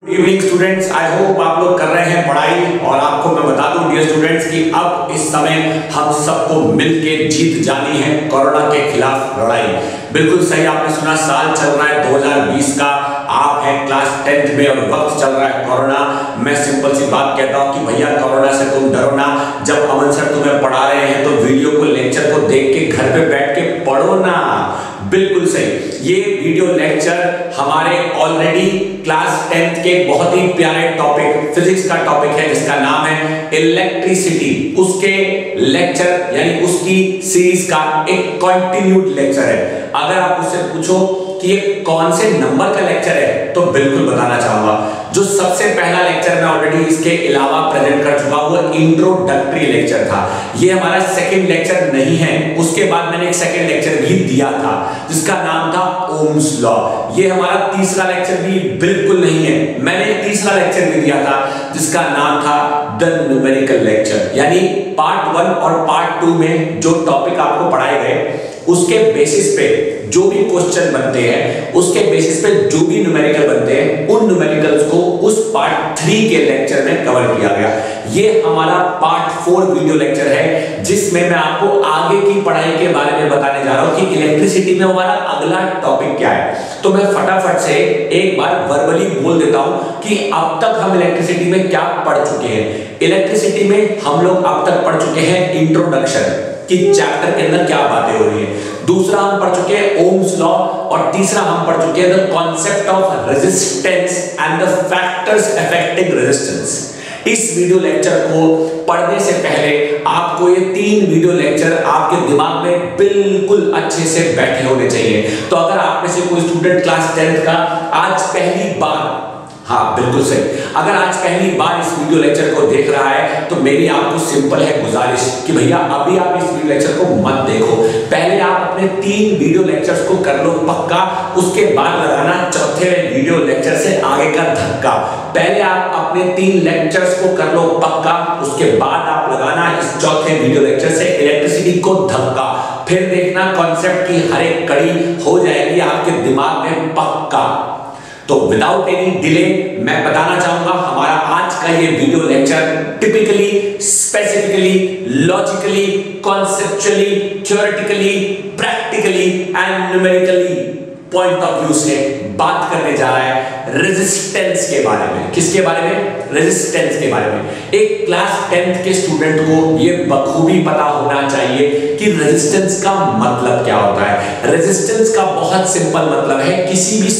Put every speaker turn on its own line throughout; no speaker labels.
Good evening students, I hope आप लोग कर रहे हैं पढ़ाई। और आपको मैं बता दूं डियर स्टूडेंट्स कि अब इस समय हम सबको मिलके जीत जानी है कोरोना के खिलाफ लड़ाई। बिल्कुल सही आपने सुना, साल चल रहा है 2020 का, आप हैं क्लास 10th में और वक्त चल रहा है कोरोना। मैं सिंपल सी बात कहता हूं कि भैया कोरोना से तुम डरो ना। जब अमन सर तुम्हें पढ़ा रहे हैं तो वीडियो को, लेक्चर को देख के घर पे बैठ के पढ़ो ना। बिल्कुल सही, ये वीडियो लेक्चर हमारे ऑलरेडी क्लास 10th के बहुत ही प्यारे टॉपिक, फिजिक्स का टॉपिक है जिसका नाम है इलेक्ट्रिसिटी। उसके लेक्चर यानी उसकी सीरीज का एक कंटिन्यूड लेक्चर है। अगर आप उससे पूछो कि ये कौन से नंबर का लेक्चर है तो बिल्कुल बताना चाहूंगा। जो सबसे पहला लेक्चर मैं ऑलरेडी इसके अलावा प्रेजेंट कर चुका हूं, वो इंट्रोडक्टरी लेक्चर था। ये हमारा सेकंड लेक्चर नहीं है। उसके बाद मैंने एक सेकंड लेक्चर भी दिया था जिसका नाम था ओम्स लॉ। ये हमारा तीसरा लेक्चर भी बिल्कुल नहीं है। मैंने एक तीसरा लेक्चर भी दिया था जिसका नाम था द न्यूमेरिकल लेक्चर। यानी पार्ट 1 और पार्ट 2 में जो टॉपिक आपको पढ़ाए गए उसके बेसिस पे जो भी क्वेश्चन बनते हैं, उसके बेसिस पे जो भी न्यूमेरिकल बनते हैं, उन न्यूमेरिकल्स को उस पार्ट 3 के लेक्चर में कवर किया गया। ये हमारा पार्ट 4 वीडियो लेक्चर है जिसमें मैं आपको आगे की पढ़ाई के बारे में बताने जा रहा हूं कि इलेक्ट्रिसिटी में हमारा अगला टॉपिक क्या है। तो मैं फटाफट से एक बार वर्बली बोल देता हूं कि अब तक हम इलेक्ट्रिसिटी में क्या पढ़ चुके हैं। इलेक्ट्रिसिटी में हम लोग अब तक पढ़ चुके हैं इंट्रोडक्शन कि चैप्टर के अंदर क्या बातें हो रही है। दूसरा हम पढ़ चुके हैं ओम्स लॉ और तीसरा हम पढ़ चुके हैं the concept of resistance and the factors affecting resistance. इस वीडियो लेक्चर को पढ़ने से पहले आपको ये 3 वीडियो लेक्चर आपके दिमाग में बिल्कुल अच्छे से बैठे होने चाहिए। तो अगर आप में से कोई स्टूडेंट क्लास 10th का आज पहली बार, हाँ बिल्कुल सही, अगर आज पहली बार इस वीडियो लेक्चर को देख रहा है तो मेरी आपको सिंपल है गुजारिश कि भैया अभी आप इस वीडियो लेक्चर को मत देखो। पहले आप अपने 3 वीडियो लेक्चर्स को कर लो पक्का, उसके बाद लगाना चौथे वीडियो लेक्चर से आगे का धक्का। पहले आप अपने 3 लेक्चर्स को कर लो पक्का, उसके बाद आप लगाना इस चौथे वीडियो लेक्चर से इलेक्ट्रिसिटी को धक्का। फिर देखना कॉन्सेप्ट की हर एक कड़ी हो जाएगी आपके दिमाग में पक्का। तो विदाउट एनी डिले मैं बताना चाहूंगा हमारा आज का ये video lecture typically, specifically, logically, conceptually, theoretically, practically and numerically point of view से बात करने जा रहा है रेजिस्टेंस के बारे में। किसके बारे में? रेजिस्टेंस के बारे में। एक क्लास 10th के स्टूडेंट को ये बखूबी पता होना चाहिए कि रेजिस्टेंस का मतलब क्या होता है। रेजिस्टेंस का बहुत सिंपल मतलब है किसी भी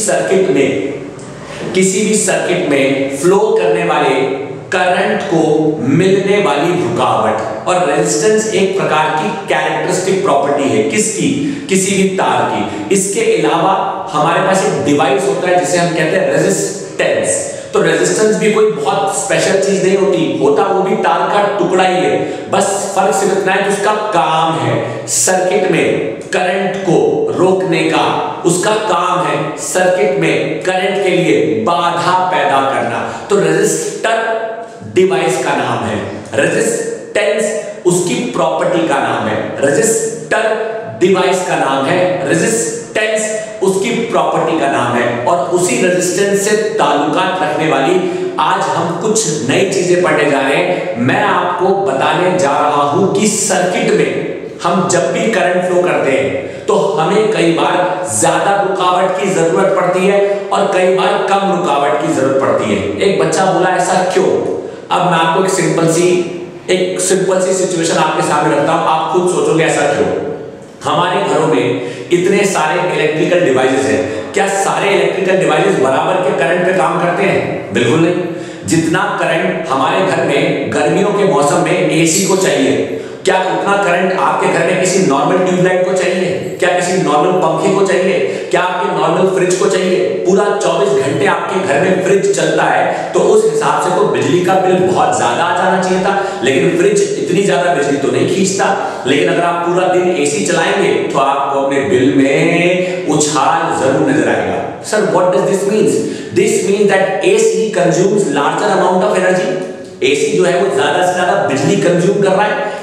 सर्किट में फ्लो करने वाले करंट को मिलने वाली रुकावट। और रेजिस्टेंस एक प्रकार की कैरेक्टरिस्टिक प्रॉपर्टी है किसकी? किसी भी तार की। इसके अलावा हमारे पास एक डिवाइस होता है जिसे हम कहते हैं रेजिस्टेंस। तो रेजिस्टेंस भी कोई बहुत स्पेशल चीज नहीं होता वो भी तार का टुकड़ा ही है। बस फर्क सिर्फ इतना है कि उसका काम है सर्किट में करंट को रोकने का, उसका काम है सर्किट में करंट के लिए बाधा पैदा करना। तो रेजिस्टर डिवाइस का नाम है, रेजिस्टेंस उसकी प्रॉपर्टी का नाम है। रेजिस्टर डिवाइस का नाम है, रेजिस्टेंस उसकी प्रॉपर्टी का नाम है। और उसी रेजिस्टेंस से ताल्लुकात रखने वाली आज हम कुछ नई चीजें पढ़ने जा रहे हैं। मैं आपको बताने जा रहा हूं कि सर्किट में हम जब भी करंट फ्लो करते हैं तो हमें कई बार ज्यादा रुकावट की जरूरत पड़ती है और कई बार कम रुकावट की जरूरत पड़ती है। एक बच्चा बोला ऐसा क्यों? अब मैं आपको एक सिंपल सी सिचुएशन आपके सामने रखता हूं, आप खुद सोचोगे ऐसा क्यों। हमारे घरों में इतने सारे इलेक्ट्रिकल डिवाइसेस हैं, क्या सारे इलेक्ट्रिकल डिवाइसेस बराबर के करंट पे काम करते हैं? बिल्कुल नहीं। जितना करंट हमारे घर में गर्मियों के मौसम में एसी को चाहिए, क्या उतना करंट आपके घर में किसी नॉर्मल ट्यूबलाइट को चाहिए? क्या किसी नॉर्मल पंखे को चाहिए? क्या आपके नॉर्मल फ्रिज को चाहिए? पूरा 24 घंटे आपके घर में फ्रिज चलता है तो उस हिसाब से तो बिजली का बिल बहुत ज्यादा आ जाना चाहिए था, लेकिन फ्रिज इतनी ज्यादा बिजली तो नहीं खींचता। लेकिन अगर आप पूरा दिन एसी चलाएंगे तो आपको अपने बिल में उछाल जरूर नजर आएगा। Sir what does this means? This means that AC consumes larger amount of energy. AC जो है वो ज्यादा से ज्यादा बिजली कंज्यूम कर रहा है।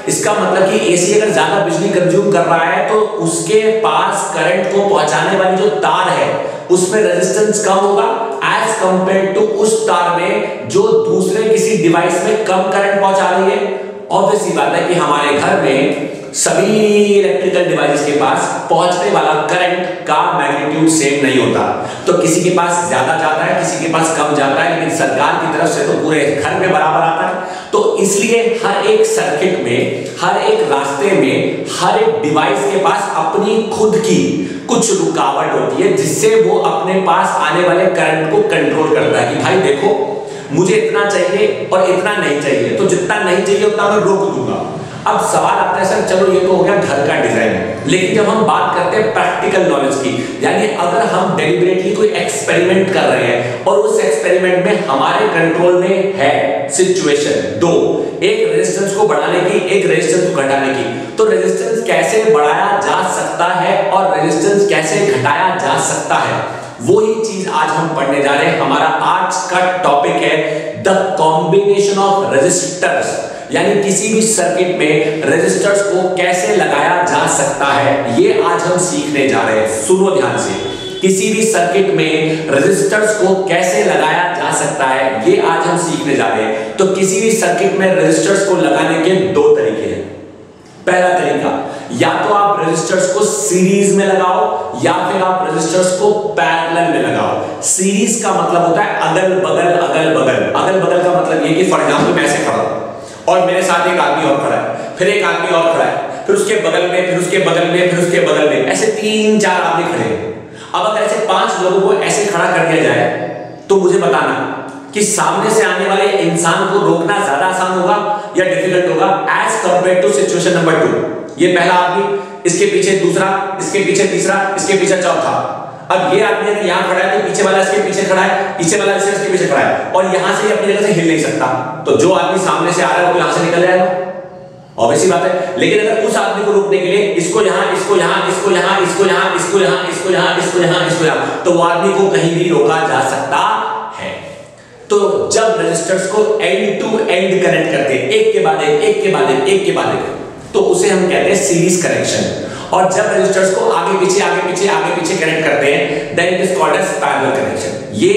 इसका मतलब कि एसी अगर ज्यादा बिजली कंज्यूम कर रहा है तो उसके पास करंट को पहुंचाने वाली जो तार है उसमें रेजिस्टेंस कम होगा एज कंपेयर टू उस तार में जो दूसरे किसी डिवाइस में कम करंट पहुंचा रही है। ऑब्वियस सी बात है कि हमारे घर में सभी इलेक्ट्रिकल डिवाइसेस के पास पहुंचने वाला करंट का मैग्नीट्यूड सेम नहीं होता, तो किसी के पास ज्यादा जाता है, किसी के पास कम जाता है, लेकिन सरकार की तरफ से तो पूरे घर में बराबर आता है। तो इसलिए हर एक सर्किट में, हर एक रास्ते में, हर एक डिवाइस के पास अपनी खुद की कुछ रुकावट होती है जिससे वो अपने पास आने वाले करंट को कंट्रोल करता है कि भाई देखो मुझे इतना चाहिए और इतना नहीं चाहिए, तो जितना नहीं चाहिए उतना मैं रोक दूंगा। अब सवाल आता है सर चलो ये तो हो गया घर का डिजाइन, लेकिन जब हम बात करते हैं प्रैक्टिकल नॉलेज की, यानी अगर हम डेलिबरेटली कोई एक्सपेरिमेंट कर रहे हैं और उस एक्सपेरिमेंट में हमारे कंट्रोल में है सिचुएशन दो, एक रेजिस्टेंस को बढ़ाने की, एक रेजिस्टेंस को घटाने की, तो रेजिस्टेंस कैसे बढ़ाया जा सकता है और रेजिस्टेंस कैसे घटाया जा सकता है, वही चीज आज हम पढ़ने जा रहे हैं। हमारा आज का टॉपिक है द कॉम्बिनेशन ऑफ रेजिस्टर्स, यानी किसी भी सर्किट में रेजिस्टर्स को कैसे लगाया जा सकता है, ये आज हम सीखने जा रहे हैं। सुनो ध्यान से, किसी भी सर्किट में रेजिस्टर्स को कैसे लगाया जा सकता है ये आज हम सीखने जा रहे हैं। तो किसी भी सर्किट में रेजिस्टर्स को लगाने के दो तरीके हैं। पहला तरीका, या तो आप रेजिस्टर्स को सीरीज में लगाओ या फिर आप रेजिस्टर्स को पैरेलल में लगाओ। सीरीज का मतलब होता है अगल बगल अगल बगल। अगल बगल का मतलब ये कि फॉर एग्जांपल मैं ऐसे खड़ा हूं और मेरे साथ एक आदमी और खड़ा है, फिर एक आदमी और खड़ा है, फिर उसके बगल में, फिर उसके बगल में, फिर उसके बगल में, ऐसे 3-4 आदमी खड़े हैं। अब अगर ऐसे 5 लोगों को ऐसे खड़ा कर दिया जाए तो मुझे बताना कि सामने से आने वाले इंसान को रोकना ज्यादा आसान होगा या डिफिकल्ट होगा as compare to situation number 2। ये पहला आदमी, इसके पीछे दूसरा, इसके पीछे तीसरा, इसके पीछे चौथा। अब ये आदमी अगर यहाँ खड़ा है तो पीछे वाला इसके पीछे खड़ा है, पीछे वाला इसके पीछे खड़ा है और यहाँ से अपनी जगह से हिल नहीं सकता, तो जो आदमी सामने से आ रहा है वो यहाँ से निकल जाएगा, ऑब्वियस सी बात है। लेकिन अगर उस आदमी को रोकने के लिए इसको यहाँ, इसको यहाँ, इसको यहाँ, इसको यहाँ, इसको यहाँ, इसको यहाँ, इसको यहाँ, इसको यहाँ, तो वो आदमी को कहीं भी रोका जा सकता है। तो जब रेजिस्टर्स को एंड टू एंड कनेक्ट करते हैं, एक के बाद एक, एक के बाद एक, एक के बाद एक, तो उसे हम कहते हैं सीरीज कनेक्शन। और जब रेजिस्टर्स को आगे पीछे आगे पीछे आगे पीछे कनेक्ट करते हैं then it is called as parallel connection. ये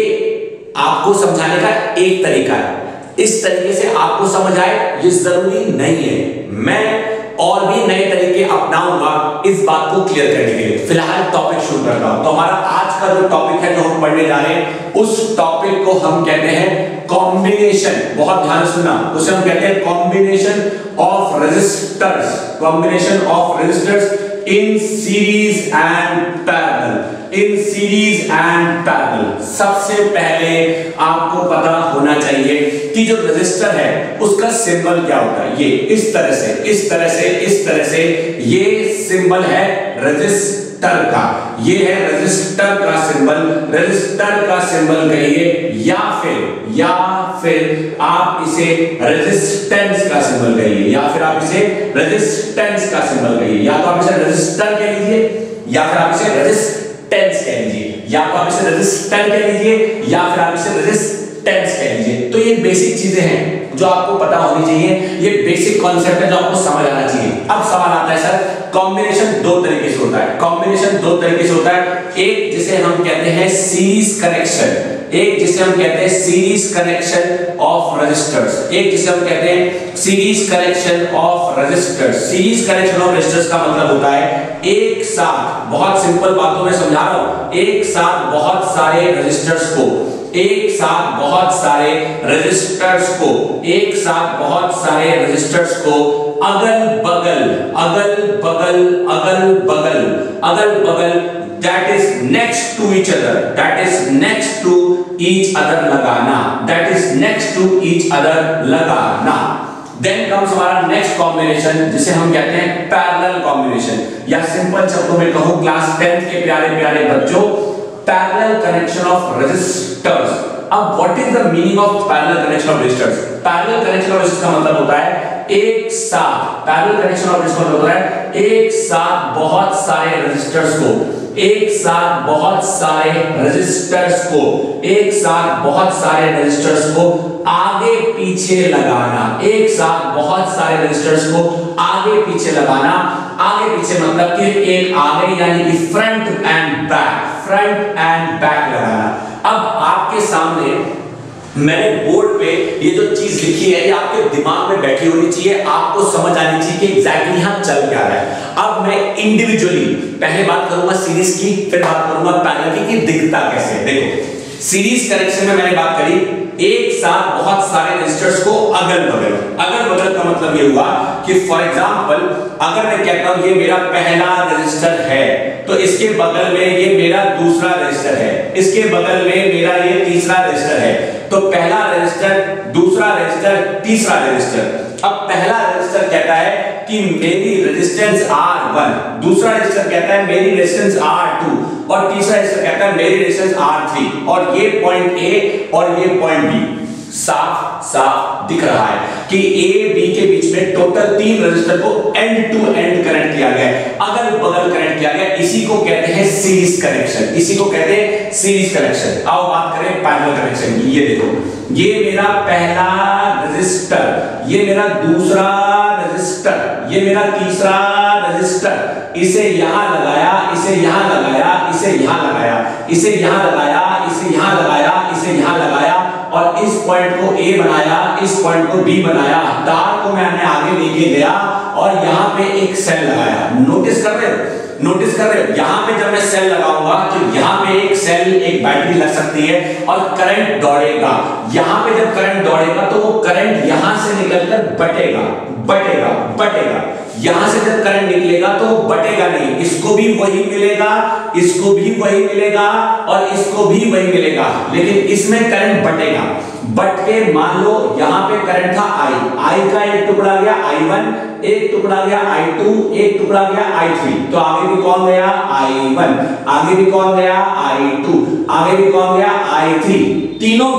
आपको समझाने का एक तरीका है। इस तरीके से आपको समझ आए ये जरूरी नहीं है, मैं और भी नए तरीके अपनाऊंगा इस बात को क्लियर करने के लिए। फिलहाल टॉपिक शुरू करता हूं। तो हमारा आज का जो टॉपिक है, जो हम पढ़ने जा रहे हैं, उस टॉपिक को हम कहते हैं कॉम्बिनेशन। बहुत ध्यान से सुनना, उसे हम कहते हैं combination of resistors, combination of resistors in series and parallel, in series and parallel. सबसे पहले आपको पता होना चाहिए कि जो रेजिस्टर है उसका सिंबल क्या होता है। ये इस तरह से, इस तरह से, इस तरह से, ये सिंबल है रेजिस्टर का, ये है रेजिस्टर का सिंबल। रेजिस्टर का सिंबल कहिए या फिर आप इसे रेजिस्टेंस का सिंबल कहिए, या फिर आप इसे रेजिस्टेंस का सिंबल कहिए। या तो आप इसे रेजिस्टर कह लीजिए या फिर आप इसे रेजिस्टेंस कह लीजिए, या तो आप इसे रेजिस्टर कह लीजिए या फिर आप इसे रेजिस्टेंस कह लीजिए। तो ये बेसिक चीजें हैं जो आपको पता होनी चाहिए, ये बेसिक कॉन्सेप्ट है जो आपको समझ आना चाहिए। अब सवाल आता है सर कॉम्बिनेशन दो तरीके से होता है, कॉम्बिनेशन दो तरीके से होता है। एक जिसे हम कहते हैं सीरीज कनेक्शन, एक जिसे हम कहते हैं सीरीज कनेक्शन ऑफ रेजिस्टर्स, एक जिसे हम कहते हैं series connection of resistors. Series connection of resistors का मतलब होता है एक साथ, बहुत सिंपल बातों में समझा रहा हूं, एक साथ बहुत सारे रेजिस्टर्स को, एक साथ बहुत सारे रेजिस्टर्स को, एक साथ बहुत सारे रेजिस्टर्स को अगल बगल, अगल बगल, अगल बगल, अगल बगल, that is next to each other, that is next to each other लगाना, that is next to each other लगाना। Then comes हमारा नेक्स्ट कॉम्बिनेशन जिसे हम कहते हैं पैरेलल कॉम्बिनेशन, या सिंपल शब्दों में कहूं क्लास 10th के प्यारे प्यारे बच्चों, पैरेलल कनेक्शन ऑफ रेजिस्टर्स, अब what is the meaning of parallel connection of resistors? Parallel connection of resistors का मतलब होता है एक साथ, पैरेलल कनेक्शन ऑफ रेजिस्टर्स का मतलब होता है एक साथ बहुत सारे रेजिस्टर्स को, एक साथ बहुत सारे रेजिस्टर्स को, एक साथ बहुत सारे रेजिस्टर्स को आगे पीछे लगाना, एक साथ बहुत सारे रेजिस्टर्स को आगे पीछे लगाना। आगे पीछे मतलब कि एक आगे यानी कि front end back, front end back लगाना। अब आपके सामने मैंने बोर्ड पे ये जो चीज लिखी है ये आपके दिमाग में बैठी होनी चाहिए, आपको समझ आनी चाहिए कि एग्जैक्टली यहां चल क्या रहा है। अब मैं इंडिविजुअली पहले बात करूंगा सीरीज की, फिर बात करूंगा पैरेलल की कि दिखता कैसे। देखो सीरीज कनेक्शन में मैंने बात करी एक साथ बहुत सारे रेजिस्टर्स को अगल बगल, अगल बगल का मतलब ये हुआ कि फॉर एग्जांपल अगर मैं कहता हूं ये मेरा पहला रेजिस्टर है तो इसके बगल में ये मेरा दूसरा रेजिस्टर है, इसके बगल में मेरा ये तीसरा रेजिस्टर है, तो पहला रेजिस्टर, दूसरा रेजिस्टर, तीसरा रेजिस्टर। अब पहला रेजिस्टर कहता है कि मेरी रेजिस्टेंस R1, दूसरा रेजिस्टर कहता है मेरी रेजिस्टेंस R2 और तीसरा रेजिस्टर कहता है मेरी रेजिस्टेंस R3 और ये पॉइंट A और ये पॉइंट B साफ साफ दिख रहा है कि A B के बीच में टोटल 3 रेजिस्टर को एंड टू एंड कनेक्ट किया गया है, अगल बगल कनेक्ट किया गया। इसी को कहते हैं सीरीज कनेक्शन, इसी को कहते हैं सीरीज कनेक्शन। आओ बात करें पैरेलल कनेक्शन की। ये देखो ये मेरा पहला रेजिस्टर, ये मेरा दूसरा रेजिस्टर, ये मेरा तीसरा रेजिस्टर, इसे यहां लगाया, इसे यहां लगाया, इसे यहां लगाया, इसे यहां लगाया, इसे यहां लगाया, इसे यहां लगाया और इस पॉइंट को A बनाया, इस पॉइंट को B बनाया, तार को मैंने आगे लेके गया और यहां पे एक सेल लगाया। नोटिस कर रहे हो, नोटिस कर रहे हो यहां पे जब मैं सेल लगाऊंगा तो यहां पे एक सेल, एक बैटरी लग सकती है और करंट दौड़ेगा। यहां पे जब करंट दौड़ेगा तो वो करंट यहां से निकलकर बटेगा, बटेगा, बटेगा। यहां से जब करंट निकलेगा तो वो बटेगा नहीं, इसको भी वही मिलेगा, इसको भी वही मिलेगा और इसको भी वही मिलेगा, लेकिन इसमें करंट बटेगा। बट के मान लो यहां पे करंट था I का एक टुकड़ा गया I1, एक टुकड़ा गया I2, एक टुकड़ा गया I3, तो आगे भी कौन गया I1, आगे भी कौन गया I2, आगे भी कौन गया I3, तीनों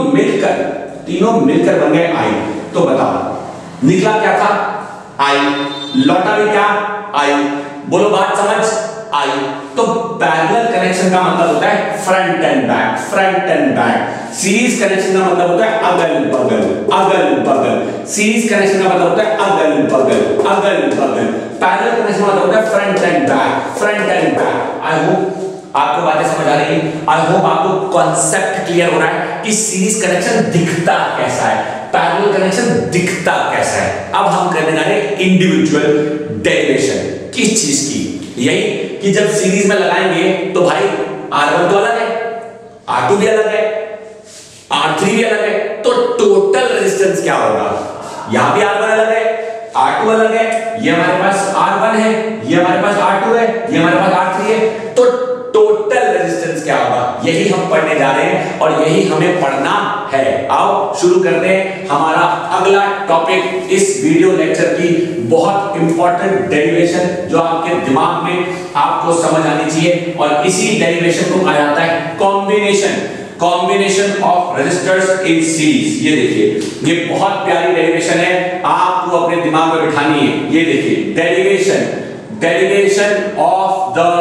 मिलकर बन गए I। तो बताओ निकला क्या था I, लौटा भी क्या I, बोलो बात समझ आई। तो पैरेलल कनेक्शन का मतलब होता है front end back, front end back. Series connection का मतलब होता है अगल बगल, अगल बगल। सीरीज कनेक्शन का मतलब होता है अगल बगल, अगल बगल। पैरेलल कनेक्शन का मतलब होता है front end back, front end back. I hope आपको बातें समझ आ रही है, आई होप आपको कॉन्सेप्ट क्लियर हो रहा है कि सीरीज कनेक्शन दिखता कैसा है, पैरेलल कनेक्शन दिखता कैसा है। अब हम करने जा रहे हैं इंडिविजुअल डेरिवेशन। किस चीज की? यही कि जब सीरीज में लगाएंगे तो भाई R1 तो अलग है, R2 भी अलग है, R3 भी अलग है, तो टोटल रेजिस्टेंस क्या होगा? यहां भी R1 अलग है, R2 अलग है, ये हमारे पास R1 है, ये हमारे पास R2 है, ये हमारे पास R3 है, तो टोटल रेजिस्टेंस क्या होगा? यही हम पढ़ने जा रहे हैं और यही हमें पढ़ना है। आओ शुरू करते हैं हमारा अगला टॉपिक इस वीडियो लेक्चर की। बहुत इंपॉर्टेंट डेरिवेशन जो आपके दिमाग में आपको समझ आनी चाहिए और इसी डेरिवेशन को कहा जाता है combination, combination of resistors in series. ये देखिए ये बहुत प्यारी डेरिवेशन है, आपको अपने दिमाग में बिठानी है। ये देखिए derivation, derivation of the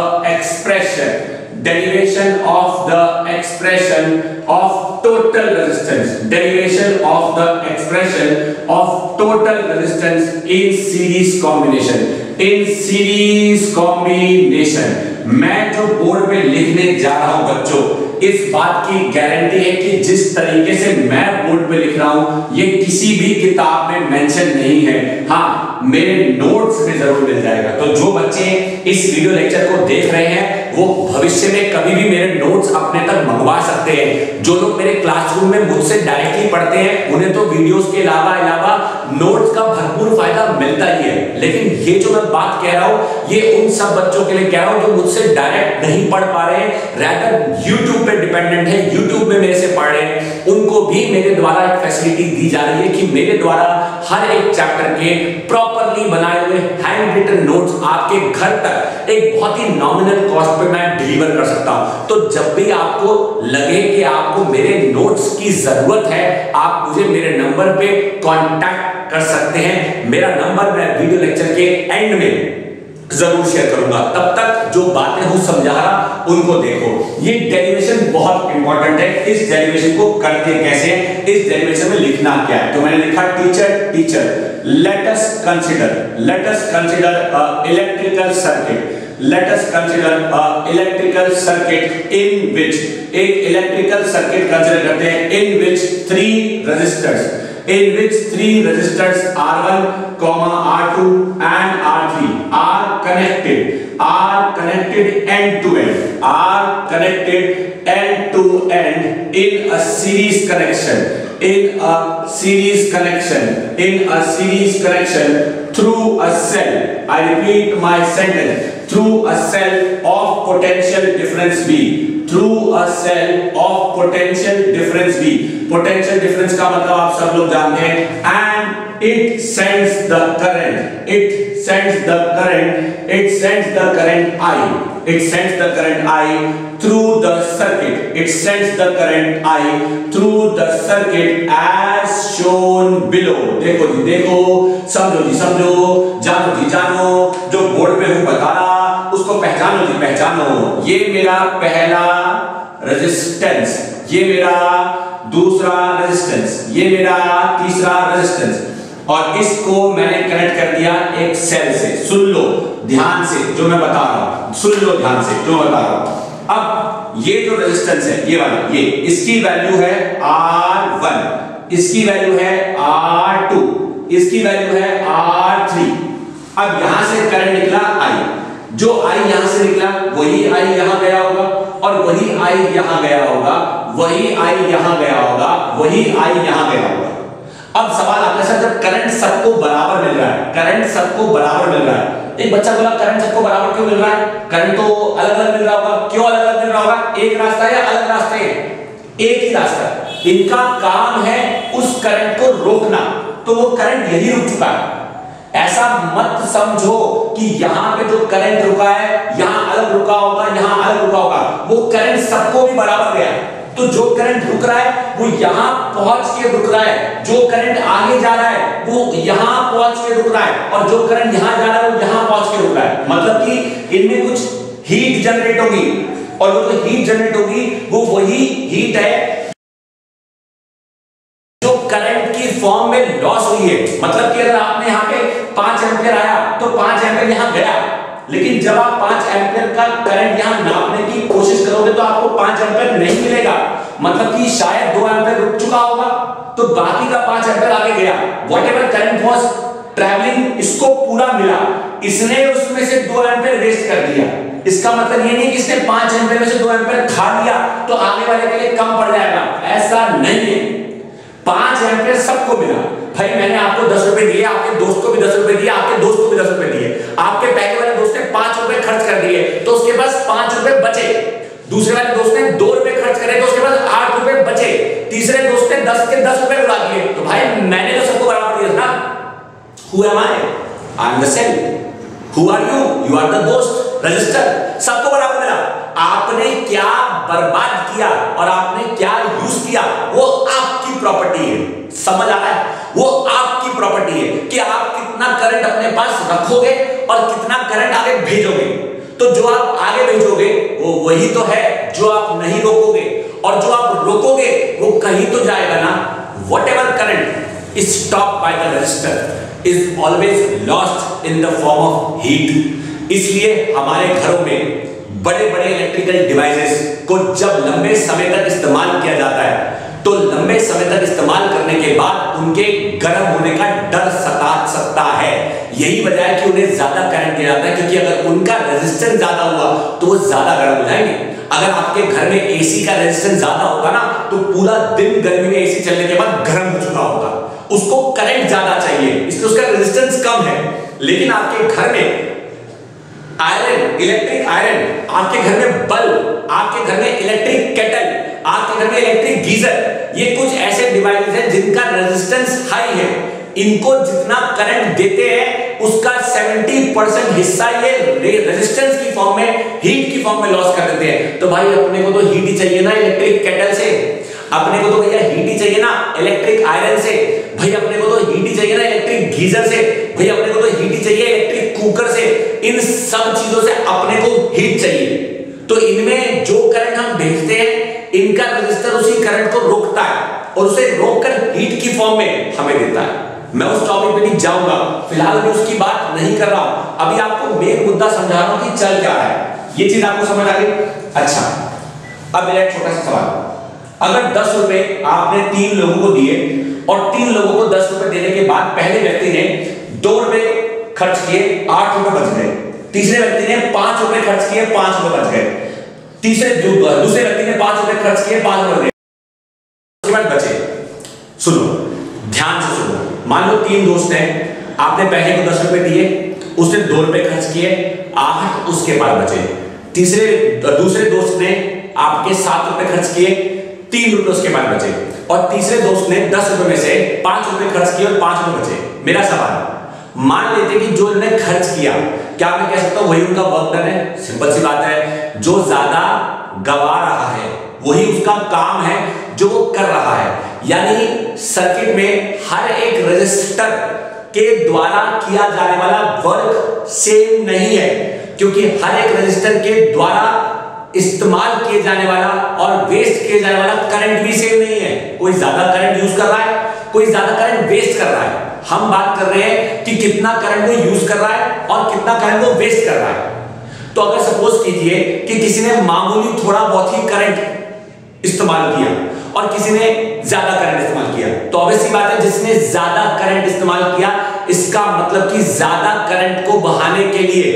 expression of total resistance, derivation of the expression of total resistance in series combination, in series combination। मैं जो बोर्ड पे लिखने जा रहा हूं बच्चों, इस बात की गारंटी है कि जिस तरीके से मैं बोर्ड पे लिख रहा हूं ये किसी भी किताब में मेंशन नहीं है। हाँ, मेरे नोट्स में जरूर मिल जाएगा। तो जो बच्चे इस वीडियो लेक्चर को देख रहे हैं वो भविष्य में कभी भी मेरे नोट्स अपने तक मंगवा सकते हैं। जो लोग मेरे क्लासरूम में मुझसे डायरेक्टली पढ़ते हैं उन्हें तो वीडियोस के अलावा नोट्स का भरपूर फायदा मिलता ही है। लेकिन ये जो मैं बात कह रहा हूं ये उन सब बच्चों के लिए कह रहा हूं जो मुझसे डायरेक्ट नहीं पढ़ पा रहे हैं, रैदर यूट्यूब पे डिपेंडेंट है, यूट्यूब में मेरे से पढ़ रहे हैं, उनको भी मेरे द्वारा एक फैसिलिटी दी जा रही है कि मेरे द्वारा हर एक चैप्टर के प्रॉपरली बनाए हुए हैंड रिटन नोट्स आपके घर तक एक बहुत ही नॉमिनल कॉस्ट पे मैं डिलीवर कर सकता हूं। तो जब भी आपको लगे कि आपको मेरे नोट्स की जरूरत है, आप मुझे मेरे नंबर पे कांटेक्ट कर सकते हैं। मेरा नंबर मैं वीडियो लेक्चर के एंड में जरूर शेयर करूंगा। तब तक जो बातें हूं समझा रहा उनको देखो। ये डेरिवेशन बहुत इंपॉर्टेंट है। इस डेरिवेशन को करते कैसे, इस डेरिवेशन में लिखना क्या है, तो मैंने लिखा teacher let us consider electrical circuit, let us consider electrical circuit in which, एक इलेक्ट्रिकल सर्किट कंसीडर करते हैं in which three resistors R1, R2 and R3 are connected end to end in a series connection through a cell. I repeat my sentence. Through a cell of potential difference V. Through a cell of potential difference V. Potential difference का मतलब आप सब लोग जानते हैं. And it sends the current I through the circuit. It sends the current I through the circuit as shown below. देखो, समझो, जानो, जो बोर्ड पे हूँ बता रहा उसको पहचानो। ये मेरा पहला रेजिस्टेंस, ये मेरा दूसरा रेजिस्टेंस, ये मेरा तीसरा रेजिस्टेंस, और इसको मैंने कनेक्ट कर दिया एक सेल से। सुन लो ध्यान से जो मैं बता रहा हूं, अब ये जो रेजिस्टेंस है ये वाला, ये इसकी वैल्यू है R1, इसकी वैल्यू है R2, इसकी वैल्यू है R3। अब यहां से करंट निकला I, जो I यहां से निकला वही I यहां गया होगा, और वही I यहां गया होगा, वही I यहां गया होगा, वही I यहां गया होगा। अब सवाल आता है जब करंट सबको बराबर मिल रहा है, एक बच्चा बोला करंट सबको बराबर क्यों मिल रहा है, करंट तो अलग-अलग मिल रहा होगा, क्यों अलग-अलग मिल रहा होगा, एक रास्ता है या अलग रास्ते हैं, एक ही रास्ता। इनका काम है उस करंट को रोकना, तो वो करंट यही रुक चुका है। ऐसा मत समझो कि यहां पे जो करंट रुका है यहां अलग रुका होगा, यहां अलग रुका होगा, वो करंट सबको भी बराबर गया। तो जो करंट रुक रहा है वो यहां पहुंच के रुक रहा है, जो करंट आगे जा रहा है वो यहां पहुंच के रुक रहा है, और जो करंट यहां जा रहा है वो यहां पहुंच के रुक रहा है। मतलब कि इनमें कुछ हीट जनरेट होगी, और वो जो हीट जनरेट होगी वो वही हीट है जो करंट की फॉर्म में लॉस हुई है। मतलब कि अगर आपने यहां पे 5 एम्पीयर आया तो 5 एम्पीयर यहां गया, लेकिन जब आप 5 एम्पीयर का करंट यहां नापने की कोशिश करोगे तो आपको 5 एम्पीयर नहीं मिलेगा। मतलब कि शायद 2 एम्पीयर रुक चुका होगा, तो बाकी का 5 एम्पीयर आगे गया। व्हाटएवर करंट वाज ट्रैवलिंग इसको पूरा मिला, इसने उसमें से 2 एम्पीयर वेस्ट कर दिया। इसका मतलब ये नहीं कि इसने 5 एम्पीयर में से 2 एम्पीयर खा लिया तो आगे वाले के लिए कम पड़ जाएगा, ऐसा नहीं है। 5 एम्पीयर सबको मिला। भाई मैंने आपको 10 रुपए दिए, आपके दोस्त को भी 10 रुपए दिए, आपके दोस्त को भी 10 रुपए दिए, आपके पहले वाले दोस्त ने 5 रुपए खर्च कर दिए तो उसके पास 5 रुपए बचे, दूसरे वाले दोस्त ने 2 रुपए खर्च करे तो उसके पास 8 रुपए बचे, तीसरे दोस्त ने 10 के 10 रुपए उड़ा दिए। तो भाई मैंने तो सबको बराबर दिया ना। Who am I? I am the cell. Who are you? You are the दोस्त, रजिस्टर, सबको बराबर मिला। आपने क्या बर्बाद किया और आपने क्या यूज किया वो आपकी प्रॉपर्टी है। समझ आ रहा है? वो आपकी प्रॉपर्टी है कि आप कितना करंट अपने पास रखोगे और कितना करंट आगे भेजोगे। तो जो आप आगे भेजोगे वो वही तो है जो आप नहीं रोकोगे, और जो आप रोकोगे वो कहीं तो जाएगा ना। Whatever current is stopped by the resistor is always lost in the form of heat। इसलिए हमारे घरों में बड़े-बड़े इलेक्ट्रिकल डिवाइसेस को जब लंबे समय तक इस्तेमाल किया जाता है तो लंबे समय तक इस्तेमाल करने के बाद उनके गर्म होने का डर सता सकता है। यही वजह है कि उन्हें ज्यादा करंट दिया जाता है, क्योंकि अगर उनका रेजिस्टेंस ज्यादा हुआ तो वो ज्यादा गर्म हो जाएंगे। अगर आपके घर में एसी का रेजिस्टेंस ज्यादा होगा ना तो पूरा दिन गर्मी में एसी चलने के बाद गर्म हो चुका होगा। उसको करंट ज्यादा चाहिए, इसलिए उसका रेजिस्टेंस कम है। लेकिन आपके घर में आयरन, इलेक्ट्रिक आयरन, आपके घर में बल्ब, आपके घर में इलेक्ट्रिक केटल, आपके घर में इलेक्ट्रिक गीजर, ये कुछ ऐसे डिवाइसेस हैं जिनका रेजिस्टेंस हाई है। इनको जितना करंट देते हैं उसका 70% हिस्सा ये रेजिस्टेंस की फॉर्म में, हीट की फॉर्म में लॉस कर देते हैं। तो भाई अपने को तो हीट ही चाहिए ना इलेक्ट्रिक केटल से, अपने को तो भैया हीट ही चाहिए ना इलेक्ट्रिक आयरन से, भाई अपने को तो हीट ही चाहिए ना इलेक्ट्रिक गीजर से, भाई अपने को तो हीट ही चाहिए इलेक्ट्रिक कुकर से। इन सब चीजों से अपने को हीट चाहिए। तो इनमें जो करंट हम भेजते हैं इनका रेजिस्टर उसी करंट को रोकता है और उसे रोककर हीट की फॉर्म में हमें देता है। मैं उस टॉपिक पे नहीं जाऊंगा, फिलहाल मैं उसकी बात नहीं कर रहा हूं। अभी आपको मेन मुद्दा समझा रहा हूं कि चल क्या रहा है। ये चीज आपको समझ आ गई? अच्छा, अब मेरा एक छोटा सा सवाल, अगर 10 रुपए आपने 3 लोगों को दिए और 3 लोगों को 10 रुपए देने के बाद पहले व्यक्ति ने 2 रुपए खर्च किए, 8 रुपए बच गए। तीसरे व्यक्ति ने 5 रुपए खर्च किए, 5 रुपए बच गए। दूसरे व्यक्ति ने 5 रुपए खर्च किए, 5 रुपए उसके बाद बचे। सुनो, ध्यान से सुनो। मान लो 3 दोस्त हैं, आपने पहले को 10 रुपए दिए, उसने 2 रुपए खर्च किए, 8 उसके पास बचे। दूसरे दोस्त ने आपके 7 रुपए खर्च किए, 3 रुपए उसके पास बचे। और तीसरे दोस्त ने 10 रुपए में से 5 रुपए खर्च किए और 5 रुपए बचे। मेरा सवाल, मान लेते कि जो इन्होंने खर्च किया, क्या मैं कह सकता हूं वही उनका वर्क डन है? सिंपल सी बात है, जो ज्यादा गवा रहा है वही उसका काम है जो वो कर रहा है। यानी सर्किट में हर एक रेजिस्टर के द्वारा किया जाने वाला वर्क सेम नहीं है, क्योंकि हर एक रेजिस्टर के द्वारा इस्तेमाल किए जाने वाला और वेस्ट किए जाने वाला करंट भी सेम नहीं है। कोई ज्यादा करंट यूज कर रहा है, कोई ज्यादा करंट वेस्ट कर रहा है। हम बात कर रहे हैं कि कितना करंट वो यूज कर रहा है और कितना करंट वो वेस्ट कर रहा है। तो अगर सपोज कीजिए कि किसी ने मामूली थोड़ा बहुत ही करंट इस्तेमाल किया और किसी ने ज्यादा करंट इस्तेमाल किया, तो ऑब्वियस सी बात है जिसने ज्यादा करंट इस्तेमाल किया, इसका मतलब कि ज्यादा करंट को बहाने के लिए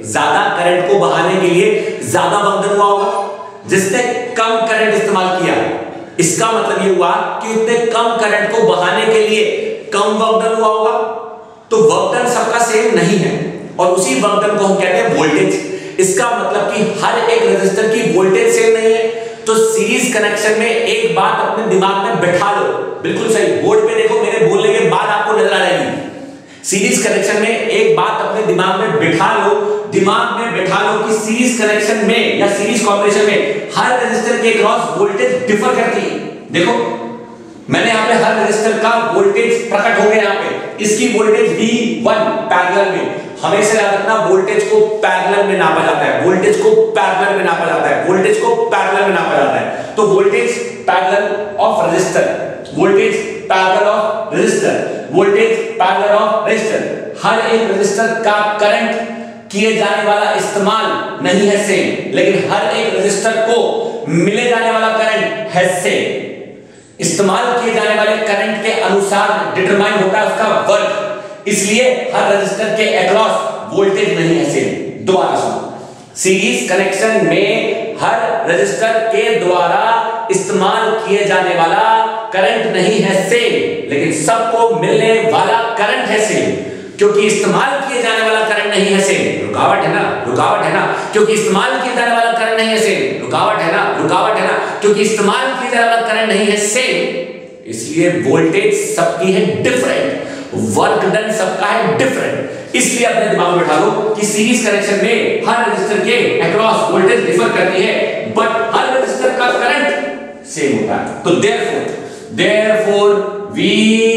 ज्यादा बंधन हुआ होगा। जिसने कम करंट इस्तेमाल किया, इसका मतलब ये हुआ कि उतने कम करंट को बहाने के लिए कम वर्क हुआ होगा। तो वर्क डन सबका सेम नहीं है और उसी वर्क डन को हम कहते हैं वोल्टेज। इसका मतलब कि हर एक रेजिस्टर की वोल्टेज सेम नहीं है। तो सीरीज कनेक्शन में एक बात अपने दिमाग में बैठा लो, बिल्कुल सही, बोर्ड पे देखो, मेरे बोलने के बाद आपको नजर आ जाएगी। सीरीज कनेक्शन में एक बात अपने दिमाग में बैठा लो कि सीरीज कनेक्शन में या सीरीज कॉम्बिनेशन में हर रेजिस्टर के क्रॉस वोल्टेज डिफर करती है। देखो मैंने यहाँ पे हर रेजिस्टर का वोल्टेज प्रकट हो गया। यहाँ पे इसकी वोल्टेज V1 पैरेलल में, हमेशा याद रखना वोल्टेज को पैरेलल में नापा जाता है, वोल्टेज को पैरेलल में नापा जाता है, वोल्टेज को पैरेलल में नापा जाता है। तो voltage parallel of resistor, voltage parallel of resistor, voltage parallel of resistor. हर एक रेजिस्टर का करंट किए जाने वाला इस्तेमाल नहीं है सेम, लेकिन हर एक रेजिस्टर को मिले जाने वाला करंट है सेम। इस्तेमाल किए जाने वाले करंट के अनुसार डिटरमाइन होता है उसका वर्क, इसलिए हर रेजिस्टर के अक्रॉस वोल्टेज नहीं है सेम। दोबारा सुनो, सीरीज कनेक्शन में हर रेजिस्टर के द्वारा इस्तेमाल किए जाने वाला करंट नहीं है सेम, लेकिन सबको मिलने वाला करंट है सेम, क्योंकि इस्तेमाल किए जाने वाला करंट नहीं है सेम। रुकावट है ना, क्योंकि इस्तेमाल किए जाने वाला करंट नहीं है सेम। रुकावट है ना, क्योंकि इस्तेमाल किए जाने वाला करंट नहीं है सेम, इसलिए वोल्टेज सबकी है डिफरेंट, वर्क डन सबका है डिफरेंट। इसलिए अपने दिमाग में बैठा लो कि सीरीज कनेक्शन में हर रेजिस्टर के अक्रॉस वोल्टेज डिफर करती है, बट हर रेजिस्टर का करंट सेम होता है। तो therefore we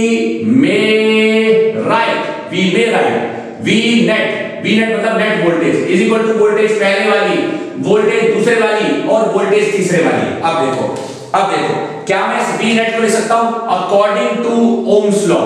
may write V net मतलब net voltage is equal to voltage पहले वाली, वोल्टेज दूसरे वाली और वोल्टेज तीसरे वाली। अब देखो क्या मैं इस V net को लिख सकता हूं according to Ohm's law,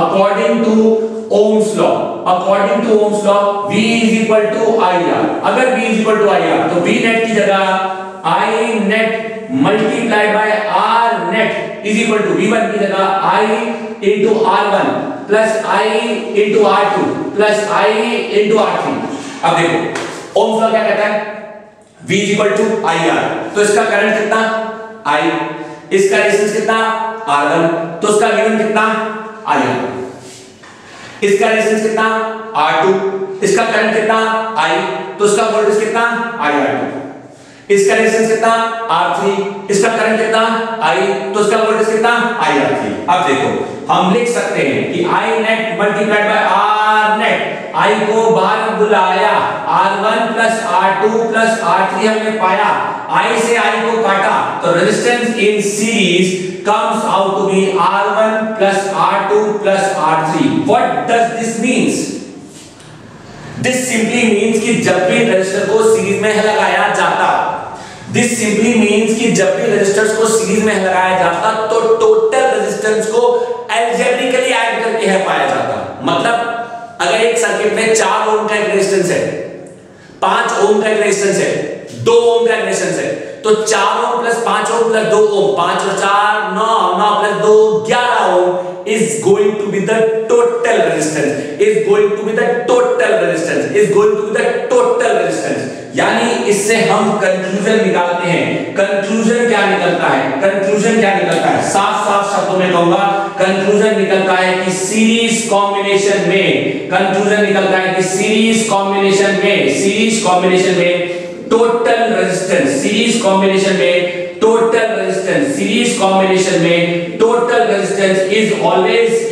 V is equal to IR। अगर V is equal to IR तो V net की जगह I net multiply by R net is equal to V1 की जगह I into R1 plus I into R2 plus I into R3। अब देखो Ohm's law क्या कहता है, V is equal to IR, तो इसका करंट कितना I, इसका रेजिस्टेंस कितना R1, तो इसका V1 कितना I1। इसका रेजिस्टेंस कितना R2, इसका करंट कितना I, तो इसका वोल्टेज कितना IR2। इसका रेजिस्टेंस कितना R3, इसका करंट कितना I, तो इसका वोल्टेज कितना IR3। अब देखो हम लिख सकते हैं कि I net multiplied by R net, I को बाहर बुलाया, R1 plus R2 plus R3 हमने पाया, I से I को काटा, तो resistance in series comes out to be R1 plus R2 plus R3। What does this means? This simply means कि जब भी रेजिस्टर को सीरीज में लगाया जाता, This simply means कि जब भी रेजिस्टर्स को सीरीज में लगाया जाता तो टोटल रेजिस्टेंस को अलजेब्रिकली ऐड करके है पाया जाता। मतलब अगर एक सर्किट में 4 ओम का एक रेजिस्टेंस है, 5 ओम का एक रेजिस्टेंस है, 2 ओम का एक रेजिस्टेंस है, तो 4 ओम प्लस 5 ओम प्लस 2 ओम, 5 और 4 9, 9 plus 2 11 ohm is going to be the total resistance, is going to be the total resistance, is going to be the total resistance। यानी इससे हम कंक्लूजन निकालते हैं। कंक्लूजन क्या निकलता है? कंक्लूजन क्या निकलता है? साफ साफ शब्दों में कहूंगा, कंक्लूजन निकलता है कि सीरीज कॉम्बिनेशन में, कंक्लूजन निकलता है कि सीरीज कॉम्बिनेशन में टोटल रेजिस्टेंस, सीरीज कॉम्बिनेशन में टोटल रेजिस्टेंस, सीरीज कॉम्बिनेशन में total resistance is always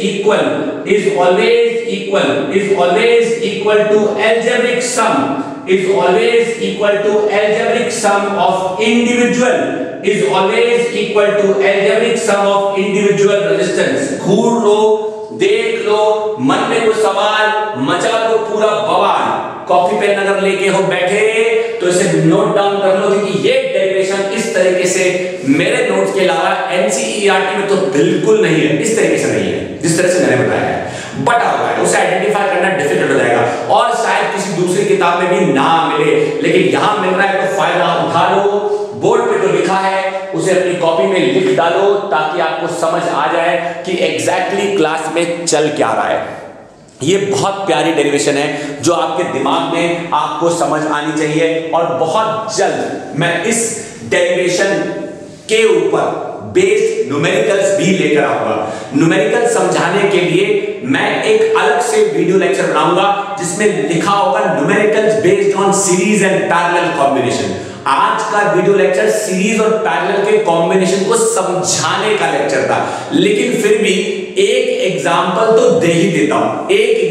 equal to algebraic sum, is always equal to algebraic sum of individual, is always equal to algebraic sum of individual resistance। घूर लो, देख लो, मन में कोई सवाल, मचा लो पूरा बवाल, कॉपी पेन अगर लेके हो बैठे तो इसे नोट डाउन कर लो, क्योंकि ये डेरिवेशन इस तरीके से मेरे नोट्स के अलावा एनसीईआरटी में तो बिल्कुल नहीं है, इस तरीके से नहीं है जिस तरह से मैंने बताया है। बटा हुआ है, उसे आइडेंटिफाई करना डिफिकल्ट हो जाएगा और शायद किसी दूसरी किताब में भी ना मिले, लेकिन यहां मिल रहा है तो फायदा उठा लो। बोर्ड पे जो लिखा है उसे अपनी कॉपी में लिख डालो ताकि आपको समझ आ जाए कि एग्जैक्टली क्लास में चल क्या रहा है। ये बहुत प्यारी डेरिवेशन है जो आपके दिमाग में आपको समझ आनी चाहिए और बहुत जल्द मैं इस डेरिवेशन के ऊपर बेस्ड न्यूमेरिकल्स भी लेकर आऊंगा। न्यूमेरिकल समझाने के लिए मैं एक अलग से वीडियो लेक्चर बनाऊंगा जिसमें लिखा होगा numericals based on series and parallel combination. आज का वीडियो लेक्चर सीरीज और पैरेलल के कॉम्बिनेशन को समझाने का लेक्चर था, लेकिन फिर भी एक एग्जांपल तो दे ही देता हूं,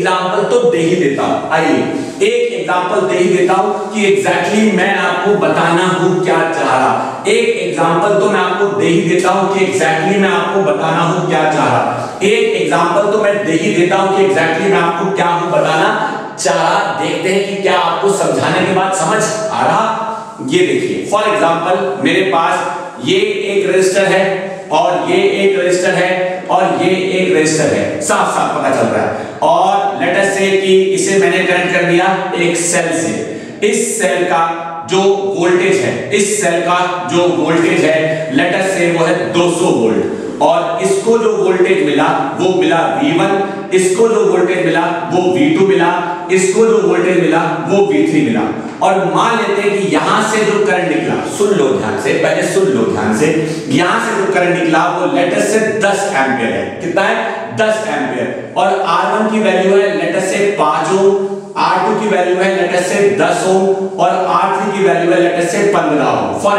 आइए एक एग्जांपल दे ही देता हूं कि एग्जैक्टली मैं आपको बताना हूं क्या चाह रहा। एक एग्जांपल तो मैं आपको दे ही देता हूं कि एग्जैक्टली मैं आपको बताना हूं क्या चाह रहा। एक एग्जांपल तो मैं दे ही देता हूं कि एग्जैक्टली मैं आपको क्या हूं बताना चाह रहा। देखते हैं कि क्या आपको समझाने के बाद समझ आ रहा। ये देखिए फॉर एग्जांपल मेरे पास ये एक रेजिस्टर है और ये एक रेजिस्टर है और ये एक रेजिस्टर है, साफ साफ पता चल रहा है। और लेट अस से कि इसे मैंने कनेक्ट कर दिया एक सेल से। इस सेल का जो वोल्टेज है, इस सेल का जो वोल्टेज है लेट अस से वो है 200 वोल्ट, और इसको जो वोल्टेज मिला वो मिला V1, इसको जो वोल्टेज मिला वो V2 मिला, इसको जो वोल्टेज मिला वो V3 मिला। और मान लेते हैं कि यहां से जो करंट निकला, सुन लो ध्यान से, पहले सुन लो ध्यान से, यहां से जो करंट निकला वो लेट अस से 10 एम्पीयर है। कितना है? 10 एम्पीयर। और R1 की वैल्यू है लेट अस से 5 ओम, R2 की वैल्यू है लेट अस से 10 ओम और R3 की वैल्यू है लेट अस से 15 ओम। फॉर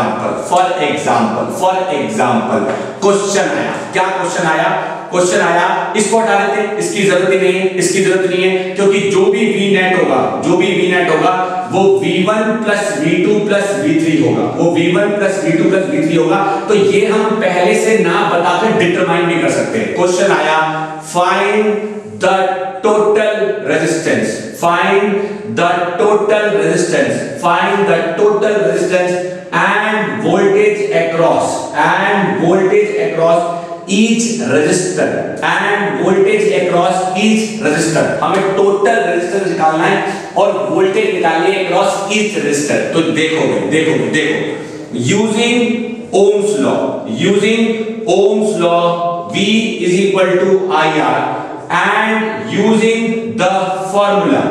एग्जांपल क्वेश्चन आया, क्या क्वेश्चन आया? क्वेश्चन आया इसको हटा देते, इसकी जरूरत ही नहीं है, इसकी जरूरत नहीं है, क्योंकि जो भी V नेट होगा वो V1 plus V2 plus V3 होगा, वो V1 plus V2 plus V3 होगा। तो ये हम पहले से ना बताकर डिटरमाइन भी कर सकते हैं। क्वेश्चन आया find the total resistance, find the total resistance and voltage across each resistor हमें टोटल रेजिस्टेंस निकालना है और वोल्टेज निकालनी है अक्रॉस ईच रेजिस्टर। तो देखो using Ohm's law V is equal to IR and using the formula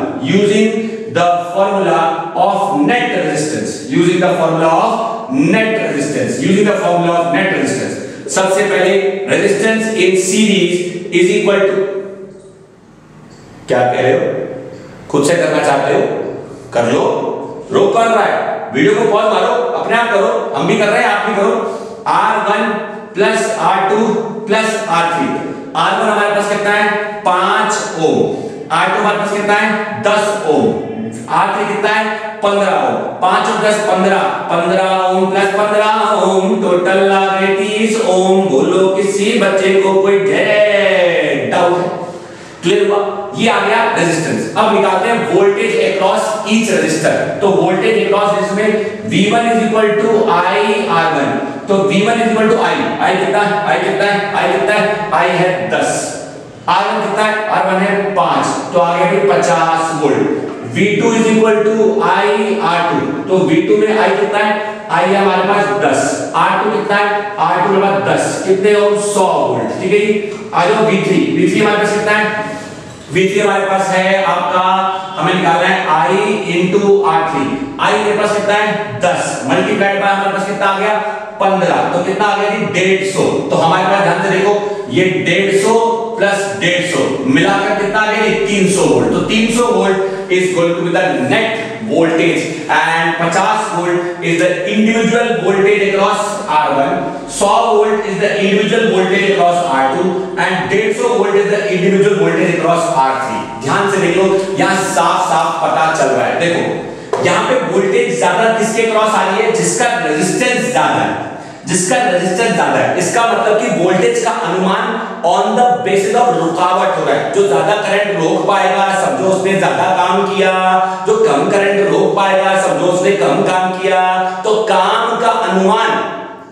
of net resistance, सबसे पहले resistance in series is equal to, क्या कह रहे हो, खुद से करना चाहते हो कर लो, रोक कौन रहा है, वीडियो को पॉज मारो, अपने आप करो, हम भी कर रहे हैं आप भी करो। R1 plus R2 plus R3, R1 हमारे पास कितना है 5 ओम, R2 हमारे पास कितना है 10 ओम, R3 कितना है 15 ओम, 5 और 10 15, 15 ओम प्लस 15 ओम टोटल आ गए 30 ओम। बोलो किसी बच्चे को कोई डाउट? क्लियर हुआ? ये आ गया रेजिस्टेंस। अब निकालते हैं वोल्टेज अक्रॉस ईच रेजिस्टर। तो वोल्टेज अक्रॉस इसमें V1 is equal to I R1, तो V1 is equal to I कितना है, I कितना है, I कितना है, I है 10, R1 कितना है, R1 है 5, तो आ गया फिर 50 volt. V2 is equal to I R2, तो V2 में I कितना है, I है हमारे पास 10, R2 कितना है, R2 हमारे पास 10, कितने ओम 100 वोल्ट। ठीक है जी, आ जाओ V3 हमारे पास कितना है, V3 हमारे पास है आपका, हमें निकालना है I इंटू R3, I मेरे पास कितना है 10 मल्टीप्लाइड बाय हमारे पास कितना आ गया 15, तो कितना आ गया जी 150। तो हमारे पास ध्यान से देखो ये 150 प्लस 150 मिलाकर कितना आ गया 300 वोल्ट। तो 300 volt is going to be the net voltage and 50 volt is the individual voltage across R1, 100 volt is the individual voltage across R2 and 150 volt is the individual voltage across R3। ध्यान से देख लो, यहाँ साफ साफ पता चल रहा है। देखो यहाँ पे वोल्टेज ज्यादा किसके क्रॉस आ रही है, जिसका रेजिस्टेंस ज्यादा है, जिसका रेजिस्टेंस ज्यादा है। इसका मतलब कि वोल्टेज का अनुमान ऑन द बेसिस ऑफ रुकावट हो रहा है। जो ज्यादा करंट रोक पाएगा समझो उसने ज्यादा काम किया, जो कम करंट रोक पाएगा समझो उसने कम काम किया। तो काम का अनुमान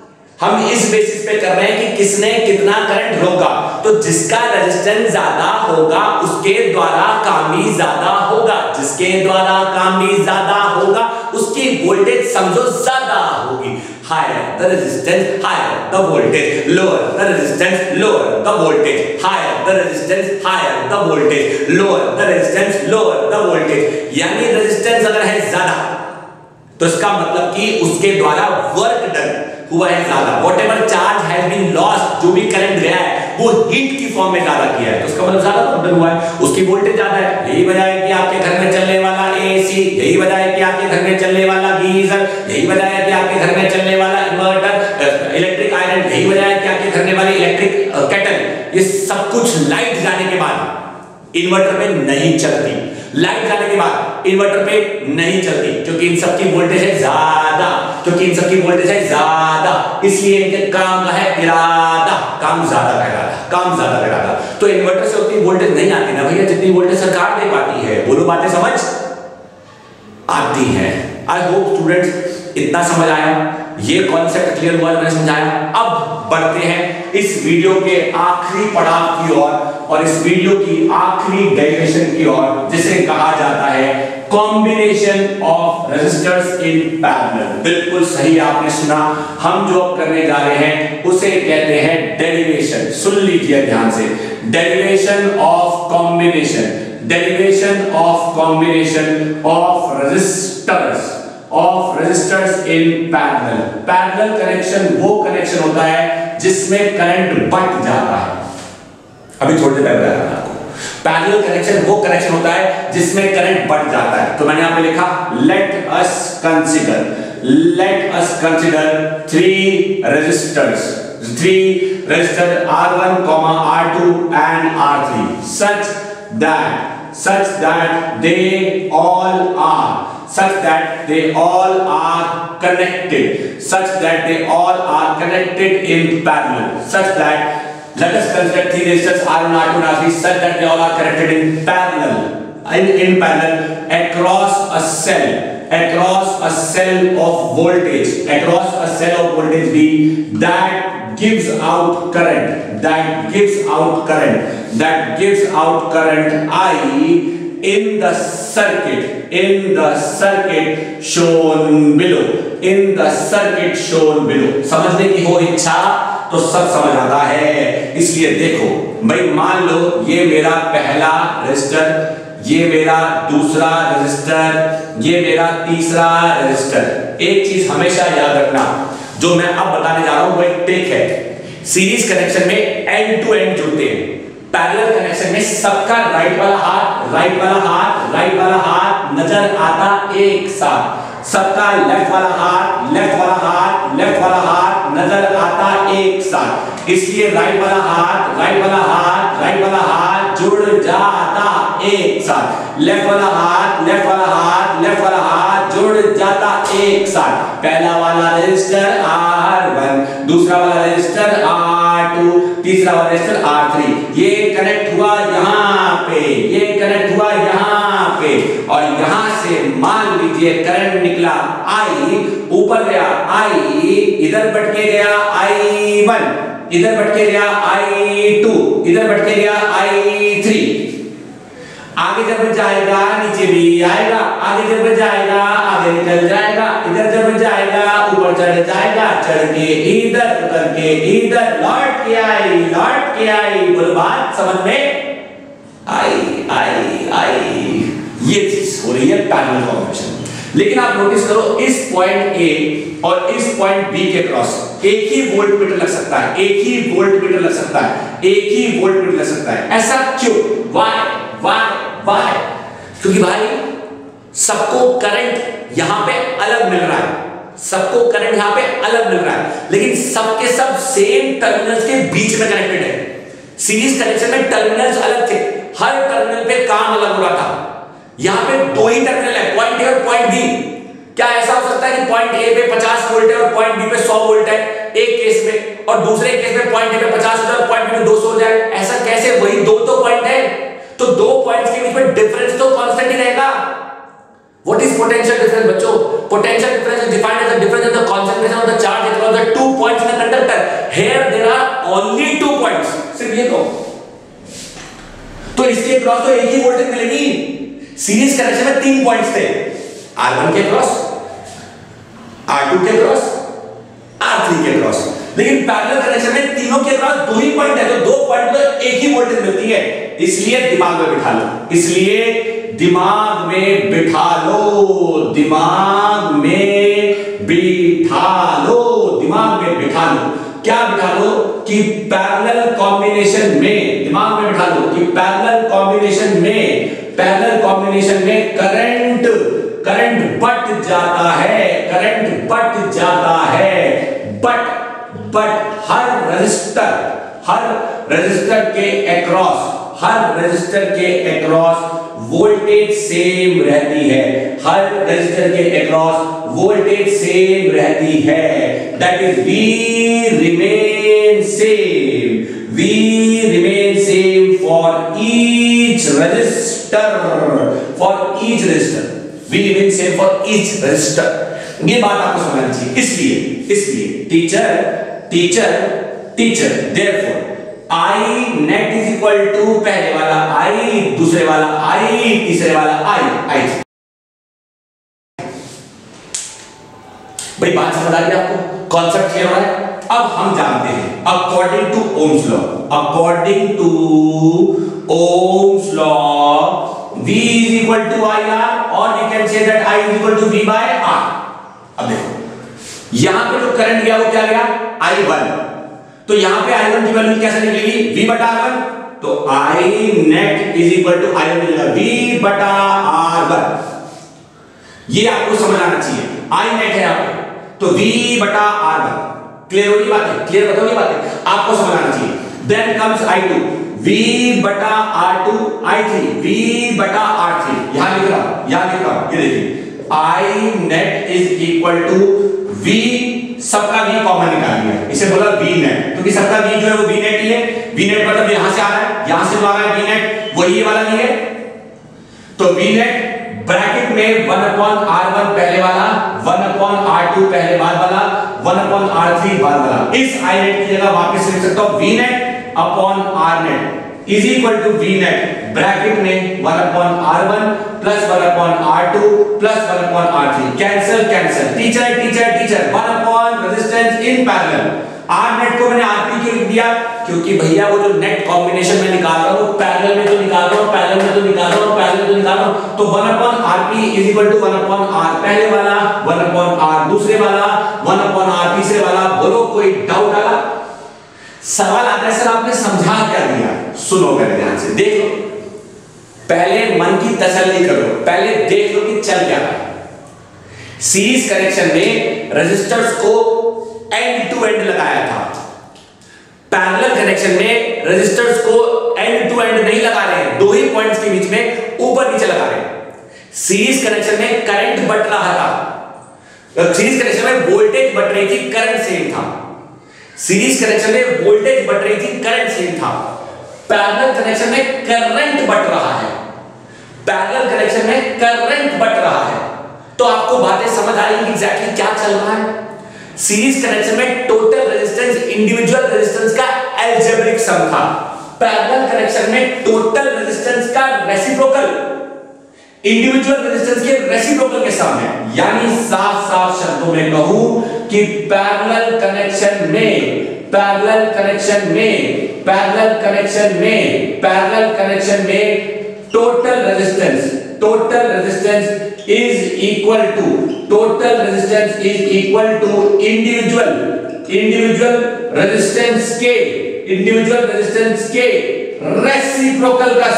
हम इस बेसिस पे कर रहे हैं कि किसने कितना करंट रोका। तो जिसका रेजिस्टेंस ज्यादा होगा उसके द्वारा काम भी ज्यादा होगा, जिसके द्वारा काम भी ज्यादा होगा उसकी वोल्टेज समझो ज्यादा होगी। Higher the resistance, higher the voltage. Lower the resistance, lower the voltage. Higher the resistance, higher the voltage. Lower the resistance, lower the voltage. यानी रेजिस्टेंस अगर है ज्यादा तो इसका मतलब कि उसके द्वारा वर्क डन हुआ है ज्यादा। Whatever charge has been lost, जो भी करंट गया है वो हीट की फॉर्म में ज्यादा किया है, तो उसका मतलब ज्यादा वर्क डन हुआ है, उसकी वोल्टेज ज्यादा है। यही वजह है कि आपके घर में चलने वाला एसी, यही वजह है कि आपके घर में चलने वाला गीजर, यही वजह है कि आपके घर में चलने वाला इन्वर्टर, इलेक्ट्रिक आयरन, यही वजह है कि आपके घर में वाली इलेक्ट्रिक केटल, ये सब कुछ लाइट जाने के बाद इन्वर्टर में नहीं चलती, लाइट जाने के बाद इन्वर्टर पे नहीं चलती, क्योंकि इन सब की वोल्टेज है ज्यादा, क्योंकि इन सब की वोल्टेज है ज्यादा, इसलिए इनके काम का है इरादा, काम ज्यादा का इरादा, काम ज्यादा का इरादा। तो इन्वर्टर से उतनी वोल्टेज नहीं आती ना भैया जितनी वोल्टेज सरकार दे पाती है। बोलो बातें समझ आती है। आई होप स्टूडेंट्स इतना समझ आया, ये कॉन्सेप्ट क्लियर हुआ, मैंने समझाया। अब बढ़ते हैं इस वीडियो के आखिरी पड़ाव की ओर, और इस वीडियो की आखिरी डेरिवेशन की ओर, जिसे कहा जाता है combination of resistors in parallel. बिल्कुल सही आपने सुना, हम जो अब करने जा रहे हैं उसे कहते हैं डेरिवेशन। सुन लीजिए ध्यान से, derivation of combination, derivation of combination of resistors in parallel. Parallel connection वो कनेक्शन होता है जिसमें करंट बट जाता है। अभी थोड़ी देर पहले बताया आपको, पैरेलल कनेक्शन वो कनेक्शन होता है जिसमें करंट बढ़ जाता है। तो मैंने यहां पे लिखा let us consider three resistors R1, R2 and R3 such that they all are connected in parallel, such that let us consider three resistors R1, R2 and R3 such that they all are connected in parallel across a cell of voltage B that gives out current I in the circuit shown below, समझने की हो इच्छा तो सब समझ आता है। इसलिए देखो भाई, मान लो ये मेरा पहला रेजिस्टर, ये मेरा दूसरा रेजिस्टर, ये मेरा तीसरा रेजिस्टर। एक चीज हमेशा याद रखना, जो मैं अब बताने जा रहा हूं वो एक ट्रिक है। सीरीज कनेक्शन में एंड टू एंड जुड़ते हैं, पैरेलल कनेक्शन में सबका राइट वाला हाथ नजर आता एक साथ, सबका लेफ्ट वाला हाथ नजर आता एक साथ, इसलिए राइट वाला हाथ जुड़ जाता एक साथ, लेफ्ट वाला हाथ जुड़ जाता एक साथ। पहला वाला रजिस्टर R1, दूसरा वाला रजिस्टर R2, तीसरा वाला रजिस्टर R3, ये कनेक्ट हुआ यहां पे, और यहां से मान लीजिए करंट निकला I, ऊपर गया I, इधर बढ़ के गया I1, इधर बढ़ के गया I2, इधर बढ़ के गया I3, आगे जब जाएगा नीचे भी आएगा, आगे जब जाएगा आगे निकल जाएगा, इधर जब जाएगा ऊपर चढ़ जाएगा, चढ़ के इधर उतर के इधर लौट के आई, बोलो बात समझ में आई। ये चीज हो रही है पैरेलल कॉम्बिनेशन। लेकिन आप नोटिस करो, इस पॉइंट ए और इस पॉइंट बी के क्रॉस एक ही वोल्टमीटर लग सकता है, ऐसा क्यों? वाई? क्योंकि भाई सबको करंट यहां पे अलग मिल रहा है, लेकिन सबके सब सेम टर्मिनल्स के बीच में कनेक्टेड है। सीरीज कनेक्शन में टर्मिनल्स अलग थे, हर टर्मिनल पे काम अलग हो रहा था। यहां पे दो ही टर्मिनल है, पॉइंट ए और पॉइंट बी। क्या ऐसा हो सकता है कि पॉइंट ए पे 50 वोल्ट है और पॉइंट बी पे 100 वोल्ट है एक केस में, और दूसरे केस में पॉइंट ए पे 50 हो जाए और पॉइंट बी पे 200 हो जाए? ऐसा कैसे? वही दो तो पॉइंट है, तो दो पॉइंट्स के बीच में डिफरेंस तो कांस्टेंट ही रहेगा। व्हाट इज पोटेंशियल डिफरेंस बच्चों? Potential difference is defined as the difference in the concentration of the charge across the two points in the conductor. Here there are only two points, सिर्फ ये तो इसके across तो एक ही voltage मिलेगी। Series connection में 3 पॉइंट्स थे, R1 के क्रॉस, R2 के क्रॉस, R3 के क्रॉस, लेकिन पैरेलल कनेक्शन में तीनों के क्रॉस 2 ही पॉइंट है, तो 2 पॉइंट तो एक ही वोल्टेज मिलती है। इसलिए दिमाग में बिठा लो, क्या बिठा लो कि पैरेलल कॉम्बिनेशन में, दिमाग में बिठा लो कि पैरेलल कॉम्बिनेशन में करंट बट जाता है, बट हर रजिस्टर के अक्रॉस वोल्टेज सेम रहती है, that is V remain same for each resistor, V remain same for each resistor। ये बात आपको समझना चाहिए। इसलिए teacher therefore I net is equal to पहले वाला I, दूसरे वाला I, तीसरे वाला I। भाई बात समझ आ गई आपको? कॉन्सेप्ट क्लियर हो रहा है? अब हम जानते हैं according to Ohm's law V is equal to IR, or we can say that I is equal to V by R। अब देखो यहां पे जो करंट गया वो क्या गया? I1, तो यहां पे I1 की वैल्यू कैसे निकलेगी? V बटा R1, तो I net is equal to I1 मिलेगा V बटा R1। ये आपको समझ आना चाहिए, I net है यहां पे, तो V बटा R1। क्लियर होगी बातें? क्लियर बताओ ये बातें आपको समझ आना चाहिए। देन कम्स I2, V बटा R2, I3, V बटा R3। यहां लिख रहा हूं, ये देखिए I net is equal to V, सबका V कॉमन निकाल लिया, इसे बोला V net, क्योंकि सबका V जो है वो V net ही है। V net मतलब यहां से आ रहा है, यहां से आ रहा है V net, वही ये वाला V है। तो V net ब्रैकेट में 1/R1 पहले वाला, 1/R2 पहले बाद वाला, 1/R3 बाद वाला। इस I net की जगह वापस लिख सकता हूं V net upon R net is equal to V net bracket में 1/R1 plus 1/R2 plus 1/R3। Cancel teacher 1 resistance in parallel. R net को मैंने R3 क्यों लिख दिया? क्योंकि भैया वो जो नेट कॉम्बिनेशन में निकाल रहा हूं, पैरेलल में तो निकाल रहा हूं, तो 1/RP is equal to 1/R पहले वाला, 1/R दूसरे वाला, 1/R तीसरे वाला। बोलो कोई डाउट आला? सवाल आता है सर आपने समझा क्या दिया? सुनो मेरे ध्यान से, देखो पहले मन की तसल्ली करो, पहले देख लो कि चल क्या रहा है। सीरीज कनेक्शन में रेजिस्टर्स को एंड टू एंड लगाया था, पैरेलल कनेक्शन में रेजिस्टर्स को एंड टू एंड नहीं लगा रहे हैं, दो ही पॉइंट्स के बीच में ऊपर नीचे लगा रहे हैं। सीरीज कनेक्शन में करंट बट रहा था, सीरीज कनेक्शन में वोल्टेज बट रही थी, करंट सेम था। सीरीज कनेक्शन में वोल्टेज बट रही थी, करंट सेम था। पैरेलल कनेक्शन में करंट बट रहा है, पैरेलल कनेक्शन में करंट बट रहा है। तो आपको बातें समझ आ रही है कि एग्जैक्टली क्या चल रहा है। सीरीज कनेक्शन में टोटल रेजिस्टेंस इंडिविजुअल रेजिस्टेंस का अलजेब्रिक सम था, पैरेलल कनेक्शन में टोटल रेजिस्टेंस का रेसिप्रोकल इंडिविजुअल रेजिस्टेंस के रेसिप्रोकल के सम है। यानी साफ साफ शब्दों में कहूं कि पैरेलल कनेक्शन में total resistance is equal to individual resistance के रेसिप्रोकल का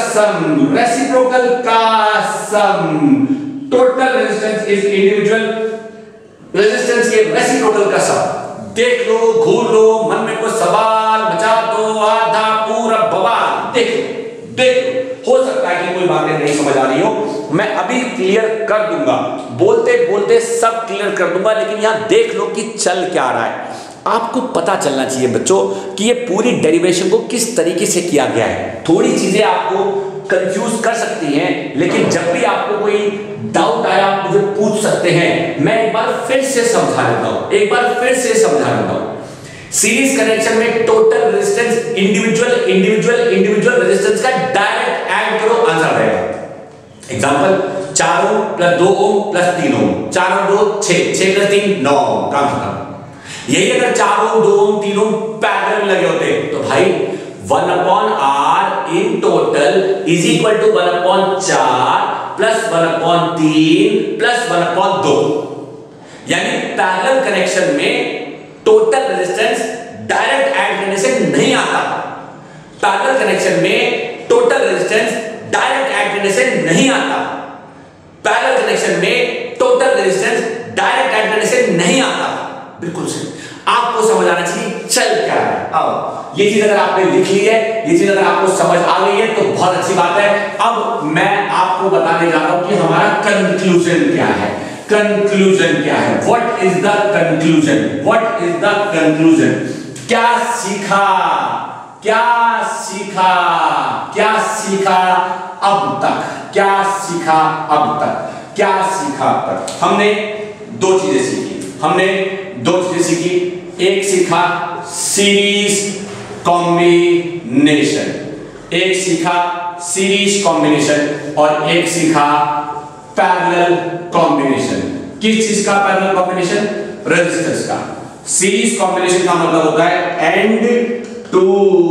sum. Total resistance is individual resistance के रेसिप्रोकल का सम। देख लो, घूर लो, मन में कोई सवाल बचा दो, आधा पूरा बवाल। देख हो सकता है कि कोई बातें नहीं समझ आ रही हो, मैं अभी क्लियर कर दूंगा, बोलते बोलते सब क्लियर कर दूंगा, लेकिन यहां देख लो कि चल क्या रहा है। आपको पता चलना चाहिए बच्चों कि ये पूरी डेरिवेशन को किस तरीके से किया गया है। थोड़ी चीजें आपको कंफ्यूज कर सकती हैं, लेकिन जब भी आपको कोई डाउट आया आप मुझे पूछ सकते हैं। मैं एक बार फिर से समझा देता हूं। सीरीज कनेक्शन में टोटल रेजिस्टेंस इंडिविजुअल रेजिस्टेंस का डायरेक्ट ऐड करो, आंसर आएगा। Example 4 ohm plus 2 ohm plus 3 ohm, 4 और 2 6 प्लस 3 9 ओम, काम खत्म। यही अगर 4 ओम 2 ओम 3 ओम पैरेलल लगे होते तो भाई 1/r in total is equal to 1/4 plus 1/3 plus 1/2। यानी पैरेलल कनेक्शन में टोटल रेजिस्टेंस डायरेक्ट ऐड करने से नहीं आता। पैरेलल कनेक्शन में टोटल रेजिस्टेंस डायरेक्ट ऐड करने से नहीं आता। पैरेलल कनेक्शन में टोटल रेजिस्टेंस डायरेक्ट ऐड करने से नहीं आता। बिल्कुल सही, आपको समझ आना चाहिए चल क्या है। अब ये चीज अगर आपने लिख ली है, ये चीज अगर आपको समझ आ गई है तो बहुत अच्छी बात है। अब मैं आपको बताने जा रहा हूं कि हमारा कंक्लूजन क्या है। कंक्लूजन क्या है? What is the conclusion? क्या सीखा अब तक? हमने दो चीजें सीखी। एक सीखा सीरीज कॉम्बिनेशन, और एक सीखा पैरेलल कॉम्बिनेशन। किस चीज का पैरेलल कॉम्बिनेशन? रेजिस्टेंस का। सीरीज कॉम्बिनेशन का मतलब होता है एंड टू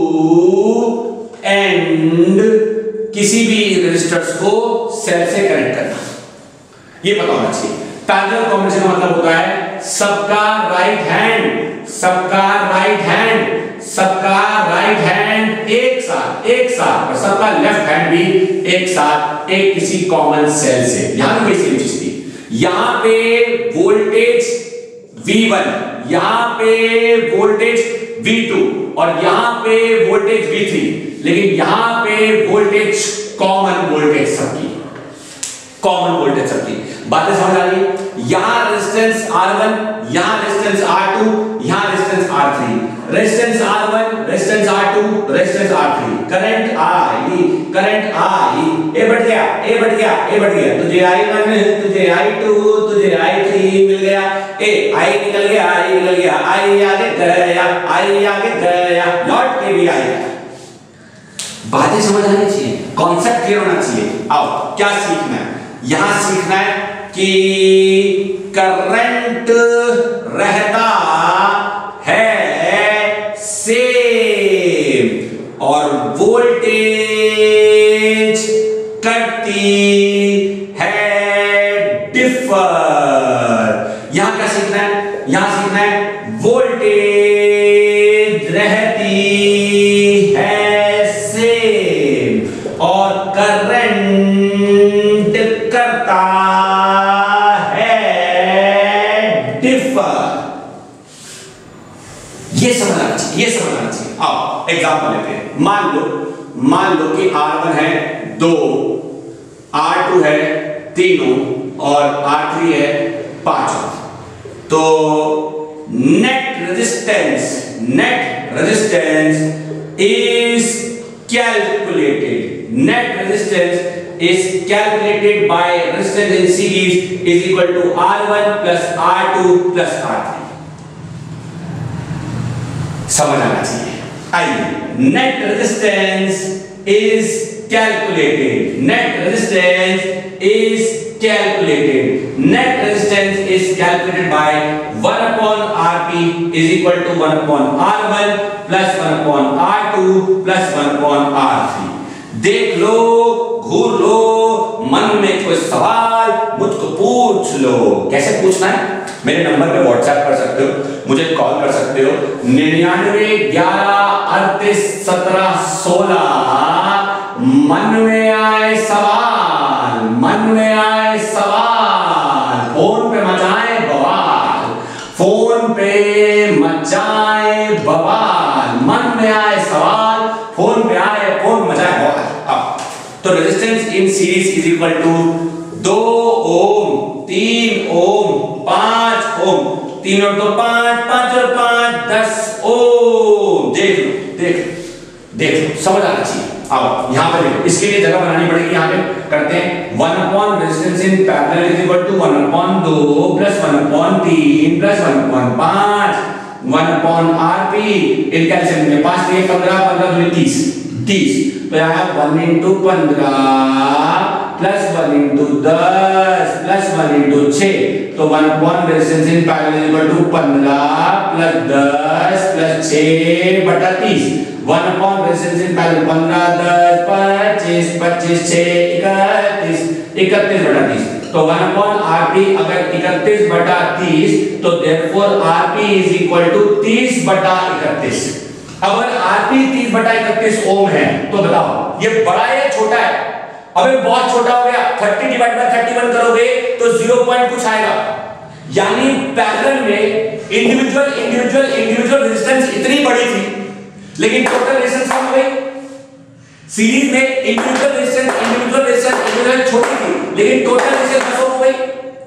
एंड किसी भी रेजिस्टर्स को सेल से कनेक्ट करना, ये पता होना चाहिए। पैरेलल कॉम्बिनेशन का मतलब होता है सबका राइट हैंड एक साथ और सबका लेफ्ट हैंड भी एक साथ एक किसी कॉमन सेल से। यहां पे सेम चीज थी, यहां पे वोल्टेज V1, यहां पे वोल्टेज V2 और यहां पे वोल्टेज V3, लेकिन यहां पे वोल्टेज कॉमन वोल्टेज सबकी। बातें समझ आ रही है? यहां रेजिस्टेंस R1, यहां रेजिस्टेंस R2, यहां resistance R3, resistance R1, resistance R2, resistance R3, current I, ए बढ़ गया, तुझे I1, तुझे I2, तुझे I3 मिल गया, I निकल गया, I आगे गया, लौट के भी आएगा। बातें समझ आनी चाहिए, कॉन्सेप्ट क्लियर होना चाहिए। अब क्या सीखना है? यहां सीखना है कि करंट रहता है सेम और वोल्टेज करती है डिफर। यहां क्या सीखना है? यहां सीखना है वोल्टेज रहती डिफरेंट करता है, डिफर। ये समझना चाहिए। आओ एग्जांपल लेते हैं। मान लो कि R1 है 2, R2 है 3 और R3 है 5। तो net resistance is calculated. Net resistance is calculated by resistance in series is equal to R1 plus R2 plus R3. समझ आना चाहिए। आइए, net resistance is calculated. Net resistance is calculated by 1 upon Rp is equal to 1 upon R1 plus 1 upon R2 plus 1 upon R3. देख लो, घूर लो, मन में कोई सवाल मुझको पूछ लो। कैसे पूछना है? मेरे नंबर पे व्हाट्सएप कर सकते हो, मुझे कॉल कर सकते हो 99 11 38 17 16। मन में आए सवाल, फोन पे मचाए बवाल, मन में आए सवाल, फोन मचाए बवाल। तो resistance in series is equal to 2 ohm, 3 ohm, 5 ohm, 3 और 2 5, 5 और 5 10 ओम। देख लो, समझ आना चाहिए। आओ यहाँ पे देखो, इसके लिए जगह बनानी पड़ेगी। यहाँ पे करते हैं 1 upon resistance in parallel is equal to 1 upon 2 plus 1 upon 3 plus 1 upon 5, 1 upon Rp in कैलसियम में 5 3 15 15 2 30। तो यहाँ 1 into 15 plus 1 into 10 plus 1 into 6। तो 1 upon resistance in parallel is equal to 15 plus 10 plus 6 बटा 30। 1 upon रेजिस्टेंस इन पैरेलल 15 10 25 25 6 31 बटा 30। तो 1 upon Rp अगर 31 बटा 30 तो therefore Rp is equal to 30 बटा 31। अगर Rp 30 बटा 31 ओम है तो बताओ ये बड़ा है या छोटा है? अबे बहुत छोटा हो गया। 30 डिवाइड बाय 31 करोगे तो 0 पॉइंट कुछ आएगा। यानी पैरेलल में इंडिविजुअल रेजिस्टेंस इतनी बड़ी थी लेकिन टोटल रेजिस्टेंस कम हो गई। सीरीज में इंडिविजुअल रेजिस्टेंस छोटी थी लेकिन टोटल रेजिस्टेंस 10 हो गई।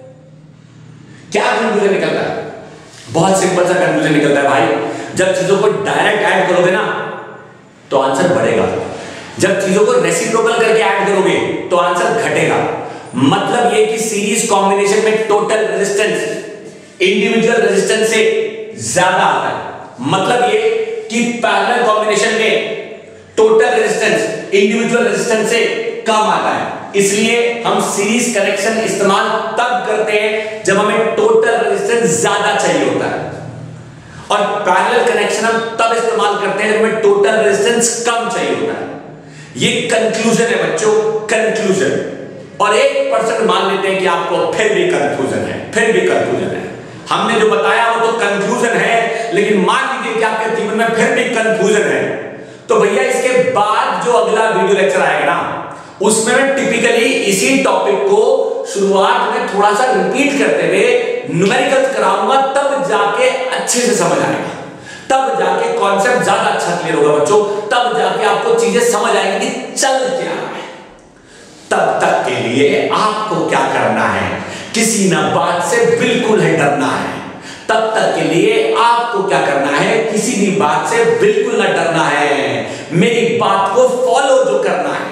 क्या कंक्लूजन निकलता है? बहुत सिंपल सा कंक्लूजन निकलता है भाई, जब चीजों को डायरेक्ट ऐड करोगे ना तो आंसर बढ़ेगा, जब चीजों को रेसिप्रोकल करके ऐड करोगे तो आंसर घटेगा। मतलब ये कि सीरीज कॉम्बिनेशन में टोटल रेजिस्टेंस इंडिविजुअल रेजिस्टेंस से ज्यादा आता है। मतलब ये कि पैरेलल कॉम्बिनेशन में टोटल रेजिस्टेंस इंडिविजुअल रेजिस्टेंस से कम आता है। इसलिए हम सीरीज कनेक्शन इस्तेमाल तब करते हैं जब हमें टोटल रेजिस्टेंस ज्यादा चाहिए होता है, और पैरेलल कनेक्शन हम तब इस्तेमाल करते हैं जब हमें टोटल रेजिस्टेंस कम चाहिए होता है। ये कंक्लूजन है बच्चों, कंक्लूजन। और 1% मान लेते हैं कि आपको फिर भी कंफ्यूजन है। हमने जो बताया वो तो कंक्लूजन है, लेकिन मान लीजिए कि आपके जीवन में फिर भी कंफ्यूजन है, तो भैया इसके बाद जो अगला वीडियो लेक्चर आएगा ना उसमें मैं टिपिकली इसी टॉपिक को शुरुआत में थोड़ा सा रिपीट करते हुए न्यूमेरिकल्स कराऊंगा, तब जाके अच्छे से समझ आएगा, तब जाके कॉन्सेप्ट ज्यादा अच्छा क्लियर होगा बच्चों, तब जाके आपको चीजें समझ आएंगी कि चल क्या है। तब तक के लिए आपको क्या करना है, किसी ना बात से बिल्कुल है डरना है। तब तक के लिए आपको क्या करना है, किसी भी बात से बिल्कुल ना डरना है, मेरी बात को फॉलो जो करना है।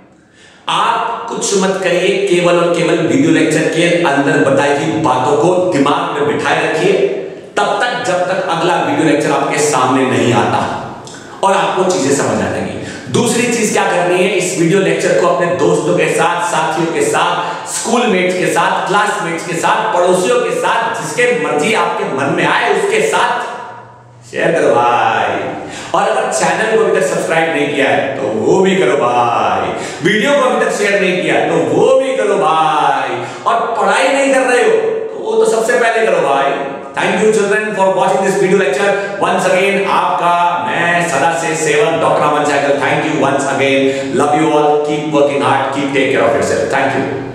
आप कुछ मत करिए, केवल और केवल वीडियो लेक्चर के अंदर बताई गई बातों को दिमाग में बिठाए रखिए, तब तक जब तक अगला वीडियो लेक्चर आपके सामने नहीं आता और आपको चीजें समझ आ जाएंगी। दूसरी चीज क्या करनी है, इस वीडियो लेक्चर को अपने दोस्तों के साथ, साथियों के साथ, स्कूल मेट्स के साथ, क्लासमेट्स के साथ, पड़ोसियों के साथ, जिसके मर्जी आपके मन में आए उसके साथ शेयर करो भाई। और अगर चैनल को अभी तक सब्सक्राइब नहीं किया है तो वो भी करो भाई, वीडियो को अभी तक शेयर नहीं किया तो वो भी करो भाई, और पढ़ाई नहीं कर रहे हो तो वो तो सबसे पहले करो भाई। Thank you children for watching this video lecture. Once again आपका मैं सदा से सेवक doctor Aman Sehgal, thank you once again, love you all, keep working hard, keep take care of yourself, thank you.